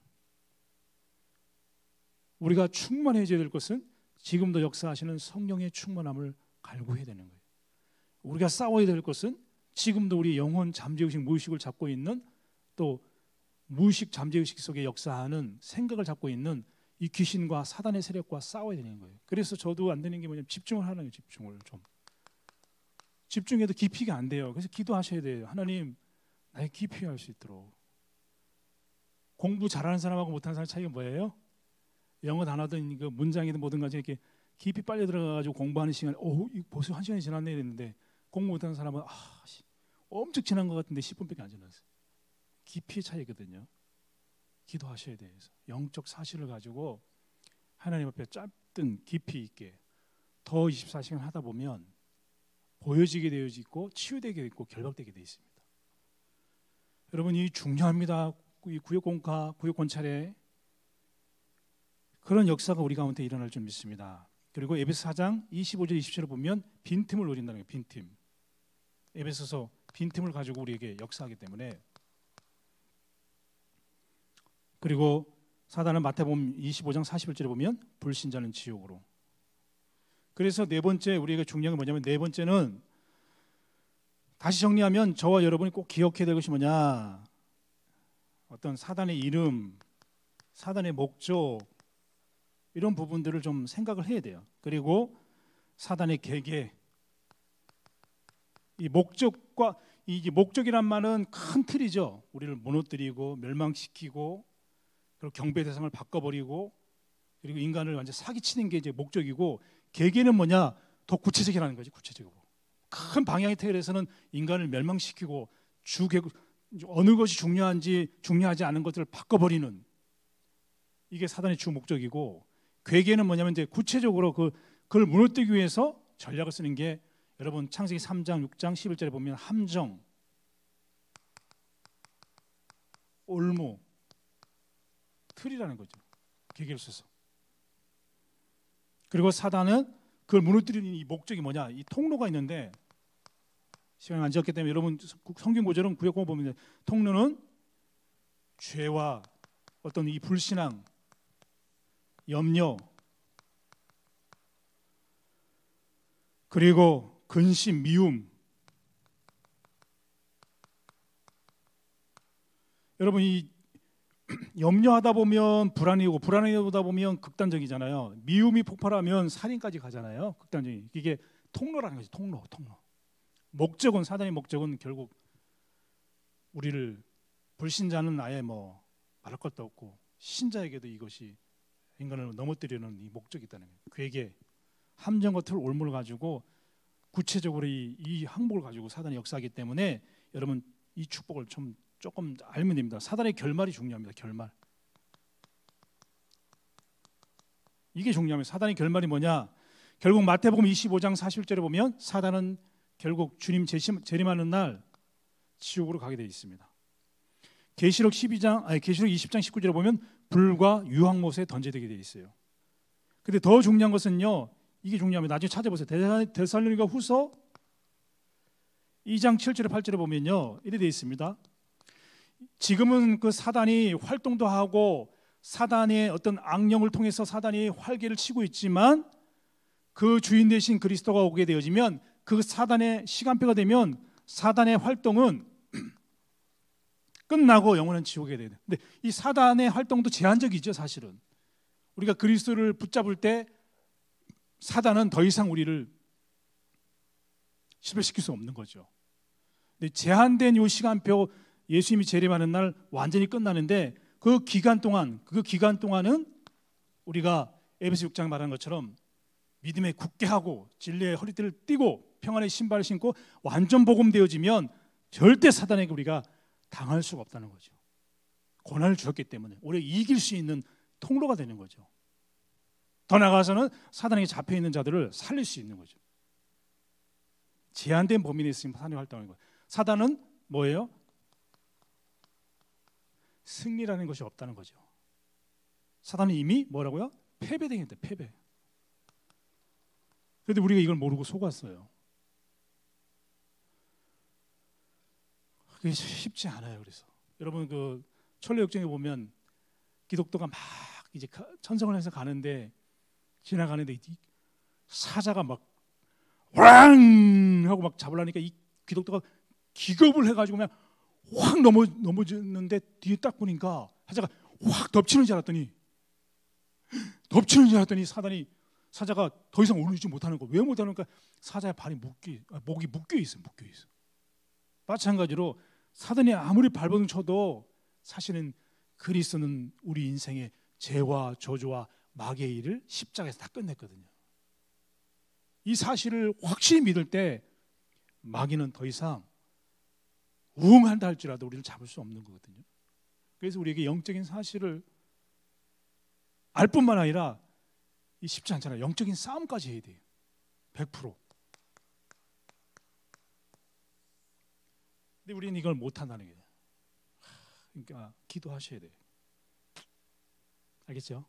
우리가 충만해져야 될 것은 지금도 역사하시는 성령의 충만함을 갈구해야 되는 거예요. 우리가 싸워야 될 것은 지금도 우리 영혼 잠재의식 무의식을 잡고 있는, 또 무의식 잠재의식 속에 역사하는 생각을 잡고 있는 이 귀신과 사단의 세력과 싸워야 되는 거예요. 그래서 저도 안 되는 게 뭐냐면 집중을 하는 거예요. 집중을 좀 집중해도 깊이가 안 돼요. 그래서 기도하셔야 돼요. 하나님, 나의 깊이 할 수 있도록. 공부 잘하는 사람하고 못하는 사람 차이가 뭐예요? 영어 단어든 그 문장이든 뭐든 간에 이렇게 깊이 빨려 들어가가지고 공부하는 시간, 오, 벌써 한 시간이 지났네 이랬는데, 공부 못하는 사람은 아, 엄청 지난 것 같은데 십 분밖에 안 지났어요. 깊이의 차이거든요. 기도하셔야 돼요. 영적 사실을 가지고 하나님 앞에 짧든 깊이 있게 더 이십사 시간 하다 보면 보여지게 되어 있고 치유되게 있고 결박되게 되어 있습니다. 여러분, 이 중요합니다. 이 구역 공과 구역 권찰에 그런 역사가 우리 가운데 일어날 줄 믿습니다. 그리고 에베소 사 장 이십오 절 이십 절을 보면 빈틈을 노린다는 거예요. 빈틈. 에베소서 빈틈을 가지고 우리에게 역사하기 때문에. 그리고 사단은 마태복음 이십오 장 사십일 절에 보면 불신자는 지옥으로. 그래서 네 번째 우리에게 중요한 게 뭐냐면, 네 번째는 다시 정리하면 저와 여러분이 꼭 기억해야 될 것이 뭐냐, 어떤 사단의 이름, 사단의 목적, 이런 부분들을 좀 생각을 해야 돼요. 그리고 사단의 계계, 이 목적과, 이 목적이란 말은 큰 틀이죠. 우리를 무너뜨리고 멸망시키고, 그리고 경배 대상을 바꿔버리고, 그리고 인간을 완전 사기치는 게 이제 목적이고, 계계는 뭐냐, 더 구체적이라는 거지. 구체적으로 큰 방향의 틀에서는 인간을 멸망시키고 주계, 어느 것이 중요한지 중요하지 않은 것들을 바꿔버리는, 이게 사단의 주 목적이고, 괴계는 뭐냐면 이제 구체적으로 그 그걸 무너뜨리기 위해서 전략을 쓰는 게, 여러분 창세기 삼 장 육 장 십일 절에 보면 함정, 올무, 틀이라는 거죠. 괴계를 써서. 그리고 사단은 그걸 무너뜨리는 이 목적이 뭐냐, 이 통로가 있는데, 시간이 안 지었기 때문에 여러분 성경 구절은 구역 공부 보면 통로는 죄와 어떤 이 불신앙, 염려, 그리고 근심, 미움. 여러분 이 염려하다 보면 불안이 오고 불안이 오다 보면 극단적이잖아요. 미움이 폭발하면 살인까지 가잖아요. 극단적인. 이게 통로라는 거지. 통로, 통로. 목적은 사단의 목적은 결국 우리를 불신자는 아예 뭐 말할 것도 없고 신자에게도 이것이 인간을 넘어뜨리는 이 목적이 있다는 거예요. 그에게 함정과 틀 올무를 가지고 구체적으로 이, 이 항목을 가지고 사단이 역사하기 때문에 여러분 이 축복을 좀 조금 알면 됩니다. 사단의 결말이 중요합니다. 결말. 이게 중요합니다. 사단의 결말이 뭐냐? 결국 마태복음 이십오 장 사십일 절에 보면 사단은 결국 주님 재림하는 날 지옥으로 가게 되어 있습니다. 계시록 십이 장 아니 계시록 이십 장 십구 절에 보면 불과 유황못에 던져지게 되어 있어요. 근데 더 중요한 것은요. 이게 중요합니다. 나중에 찾아보세요. 데살로니가 후서 이 장 칠 절에 팔 절에 보면요. 이렇게 되어 있습니다. 지금은 그 사단이 활동도 하고 사단의 어떤 악령을 통해서 사단이 활개를 치고 있지만 그 주인 되신 그리스도가 오게 되어지면 그 사단의 시간표가 되면 사단의 활동은 끝나고 영원한 지옥에 돼요. 근데 이 사단의 활동도 제한적이죠, 사실은. 우리가 그리스도를 붙잡을 때 사단은 더 이상 우리를 실패시킬 수 없는 거죠. 근데 제한된 이 시간표 예수님이 재림하는 날 완전히 끝나는데 그 기간 동안 그 기간 동안은 우리가 에베소 육 장 말한 것처럼 믿음에 굳게 하고 진리의 허리띠를 띠고 평안의 신발을 신고 완전 복음되어지면 절대 사단에게 우리가 당할 수가 없다는 거죠. 고난을 주었기 때문에 우리가 이길 수 있는 통로가 되는 거죠. 더 나아가서는 사단에게 잡혀있는 자들을 살릴 수 있는 거죠. 제한된 범위 내에서 사단이 활동하는 거예요. 사단은 뭐예요? 승리라는 것이 없다는 거죠. 사단은 이미 뭐라고요? 패배되겠다. 패배. 그런데 우리가 이걸 모르고 속았어요. 그게 쉽지 않아요. 그래서 여러분 그 철로역정에 보면 기독도가 막 이제 천성을 해서 가는데 지나가는데 사자가 막 왕 하고 막 잡으려니까 이 기독도가 기겁을 해가지고 그냥 확 넘어 넘어졌는데 뒤에 딱 보니까 사자가 확 덮치는 줄 알았더니 덮치는 줄 알았더니 사단이 사자가 더 이상 올리지 못하는 거. 왜 못하는가? 사자의 발이 묶여, 목이 묶여 있어, 묶여 있어. 마찬가지로 사단이 아무리 발버둥 쳐도 사실은 그리스도는 우리 인생의 죄와 저주와 마귀의 일을 십자가에서 다 끝냈거든요. 이 사실을 확실히 믿을 때 마귀는 더 이상 우응한다 할지라도 우리를 잡을 수 없는 거거든요. 그래서 우리에게 영적인 사실을 알 뿐만 아니라 이 쉽지 않잖아요. 영적인 싸움까지 해야 돼요. 백 퍼센트. 근데 우리는 이걸 못한다는 거예요. 그러니까 기도하셔야 돼요. 알겠죠?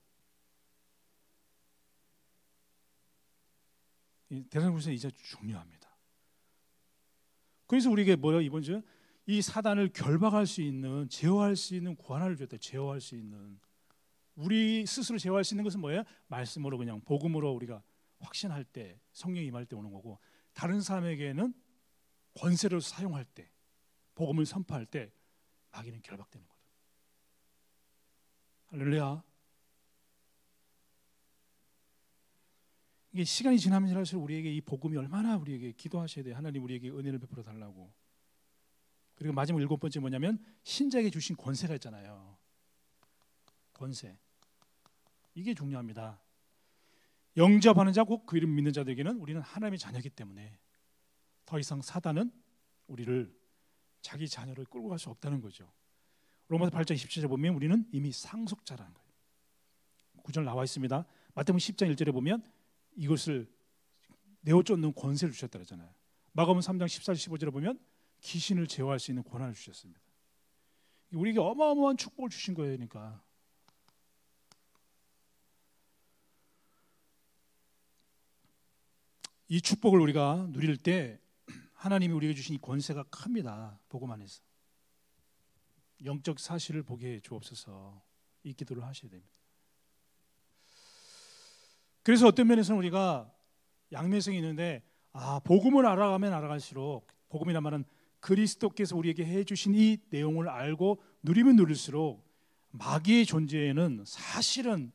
대상부에서 이제 중요합니다. 그래서 우리에게 뭐요? 이번 주 이 사단을 결박할 수 있는, 제어할 수 있는 권한을 줬다. 제어할 수 있는. 우리 스스로 제어할 수 있는 것은 뭐예요? 말씀으로 그냥 복음으로 우리가 확신할 때, 성령이 임할 때 오는 거고, 다른 사람에게는 권세를 사용할 때, 복음을 선포할 때 마귀는 결박되는 거죠. 할렐루야. 이게 시간이 지나면 지날수록 우리에게 이 복음이 얼마나 우리에게 기도하셔야 돼요. 하나님 우리에게 은혜를 베풀어 달라고. 그리고 마지막 일곱 번째 뭐냐면 신자에게 주신 권세가 있잖아요. 권세. 이게 중요합니다. 영접하는 자 곧 그 이름 믿는 자들에게는 우리는 하나님의 자녀이기 때문에 더 이상 사단은 우리를 자기 자녀로 끌고 갈 수 없다는 거죠. 로마서 팔 장 이십칠 절에 보면 우리는 이미 상속자라는 거예요. 구절 나와 있습니다. 마태복음 십 장 일 절에 보면 이것을 내어쫓는 권세를 주셨다 그러잖아요. 마가복음 삼 장 십사 절 십오 절에 보면 귀신을 제어할 수 있는 권한을 주셨습니다. 우리에게 어마어마한 축복을 주신 거예요. 그러니까 이 축복을 우리가 누릴 때 하나님이 우리에게 주신 이 권세가 큽니다. 복음 안에서 영적 사실을 보게 주옵소서. 이 기도를 하셔야 됩니다. 그래서 어떤 면에서는 우리가 양면성이 있는데 아 복음을 알아가면 알아갈수록 복음이란 말은 그리스도께서 우리에게 해주신 이 내용을 알고 누리면 누릴수록 마귀의 존재에는 사실은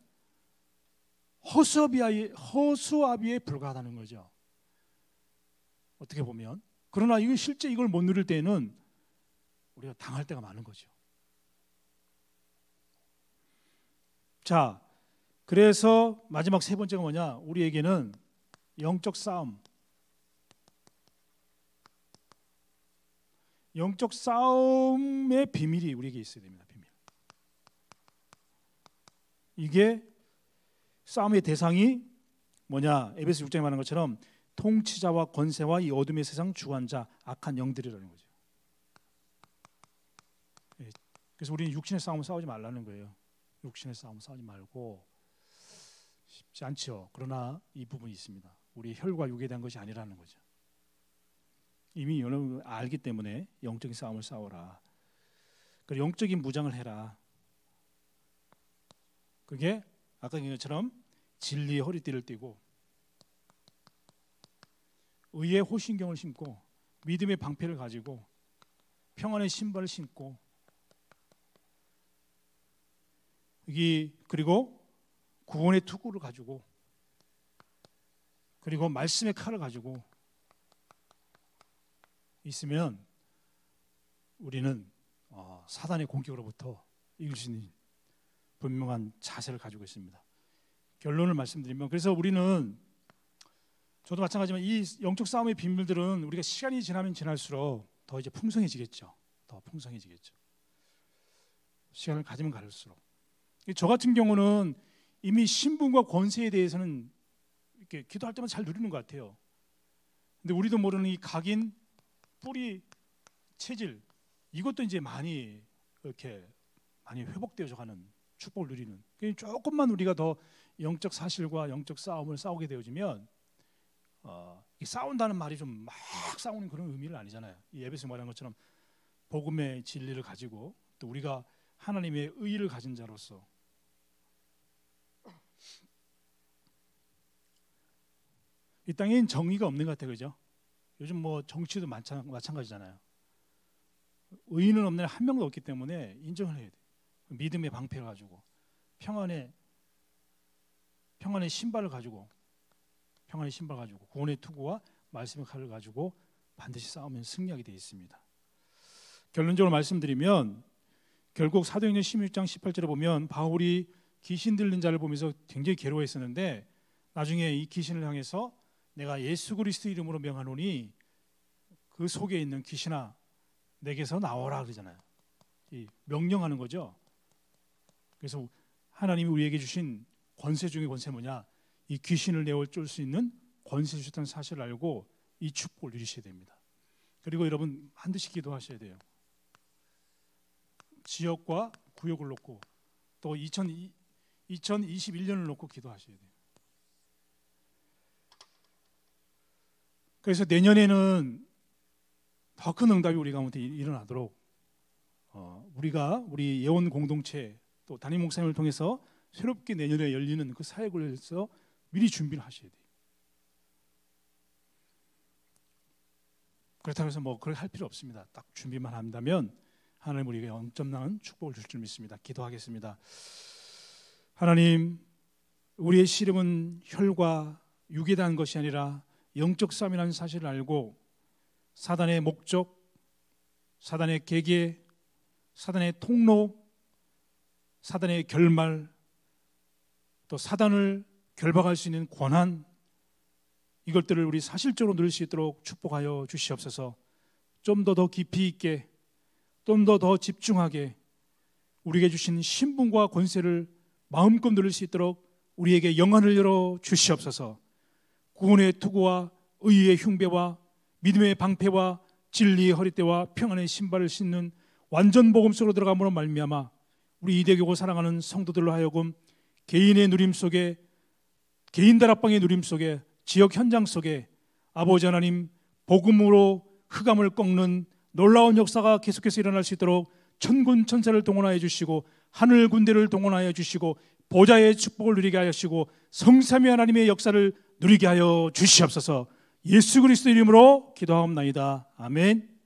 허수아비에, 허수아비에 불과하다는 거죠. 어떻게 보면. 그러나 이거 실제 이걸 못 누릴 때는 우리가 당할 때가 많은 거죠. 자, 그래서 마지막 세 번째가 뭐냐? 우리에게는 영적 싸움, 영적 싸움의 비밀이 우리에게 있어야 됩니다. 비밀. 이게 싸움의 대상이 뭐냐? 에베소 육 장에 말하는 것처럼 통치자와 권세와 이 어둠의 세상 주관자 악한 영들이라는 거죠. 그래서 우리는 육신의 싸움을 싸우지 말라는 거예요. 육신의 싸움을 싸우지 말고, 쉽지 않죠. 그러나 이 부분이 있습니다. 우리 혈과 육에 대한 것이 아니라는 거죠. 이미 여러분 알기 때문에 영적인 싸움을 싸워라. 그리고 영적인 무장을 해라. 그게 아까 얘기한 것처럼 진리의 허리띠를 띠고 의의 호신경을 신고 믿음의 방패를 가지고 평안의 신발을 신고 여기 그리고 구원의 투구를 가지고 그리고 말씀의 칼을 가지고 있으면 우리는 어, 사단의 공격으로부터 이길 수 있는 분명한 자세를 가지고 있습니다. 결론을 말씀드리면, 그래서 우리는 저도 마찬가지지만 이 영적 싸움의 비밀들은 우리가 시간이 지나면 지날수록 더 이제 풍성해지겠죠. 더 풍성해지겠죠. 시간을 가지면 갈수록. 저 같은 경우는 이미 신분과 권세에 대해서는 이렇게 기도할 때만 잘 누리는 것 같아요. 근데 우리도 모르는 이 각인, 뿌리, 체질, 이것도 이제 많이 이렇게 많이 회복되어져 가는 축복을 누리는. 조금만 우리가 더 영적 사실과 영적 싸움을 싸우게 되어지면 어, 이 싸운다는 말이 좀 막 싸우는 그런 의미는 아니잖아요. 이 에베소 말한 것처럼 복음의 진리를 가지고 또 우리가 하나님의 의를 가진 자로서 이 땅엔 정의가 없는 것 같아요. 그죠? 요즘 뭐 정치도 마찬, 마찬가지잖아요. 의인은 없는 한 명도 없기 때문에 인정을 해야 돼요. 믿음의 방패를 가지고 평안의 평안의 신발을 가지고 평안의 신발 가지고 구원의 투구와 말씀의 칼을 가지고 반드시 싸우면 승리하게 되어 있습니다. 결론적으로 말씀드리면 결국 사도행전 십육 장 십팔 절에 보면 바울이 귀신 들린 자를 보면서 굉장히 괴로워했었는데 나중에 이 귀신을 향해서 내가 예수 그리스도 이름으로 명하노니 그 속에 있는 귀신아 내게서 나오라 그러잖아요. 이 명령하는 거죠. 그래서 하나님이 우리에게 주신 권세 중에 권세 뭐냐? 이 귀신을 내어줄 수 있는 권세 주셨다는 사실을 알고 이 축복을 누리셔야 됩니다. 그리고 여러분 반드시 기도하셔야 돼요. 지역과 구역을 놓고 또 이천이십일 년을 놓고 기도하셔야 돼요. 그래서 내년에는 더 큰 응답이 우리 가운데 일어나도록 어, 우리가 우리 예원 공동체 또 담임 목사님을 통해서 새롭게 내년에 열리는 그 사역을 위해서 미리 준비를 하셔야 돼요. 그렇다고 해서 뭐 그렇게 할 필요 없습니다. 딱 준비만 한다면 하나님 우리에게 영점난 축복을 줄 줄 믿습니다. 기도하겠습니다. 하나님, 우리의 씨름은 혈과 육에 대한 것이 아니라 영적 싸움이라는 사실을 알고 사단의 목적, 사단의 계계, 사단의 통로, 사단의 결말, 또 사단을 결박할 수 있는 권한, 이것들을 우리 사실적으로 누릴 수 있도록 축복하여 주시옵소서. 좀 더 더 깊이 있게, 좀 더 더 집중하게 우리에게 주신 신분과 권세를 마음껏 누릴 수 있도록 우리에게 영안을 열어 주시옵소서. 구원의 투구와 의의 흉배와 믿음의 방패와 진리의 허리띠와 평안의 신발을 신는 완전 복음 속으로 들어감으로 말미암아 우리 이대교고 사랑하는 성도들로 하여금 개인의 누림 속에, 개인 다락방의 누림 속에, 지역 현장 속에 아버지 하나님 복음으로 흑암을 꺾는 놀라운 역사가 계속해서 일어날 수 있도록 천군 천사를 동원하여 주시고 하늘 군대를 동원하여 주시고 보좌의 축복을 누리게 하시고 성삼위 하나님의 역사를 누리게 하여 주시옵소서. 예수 그리스도 이름으로 기도하옵나이다. 아멘.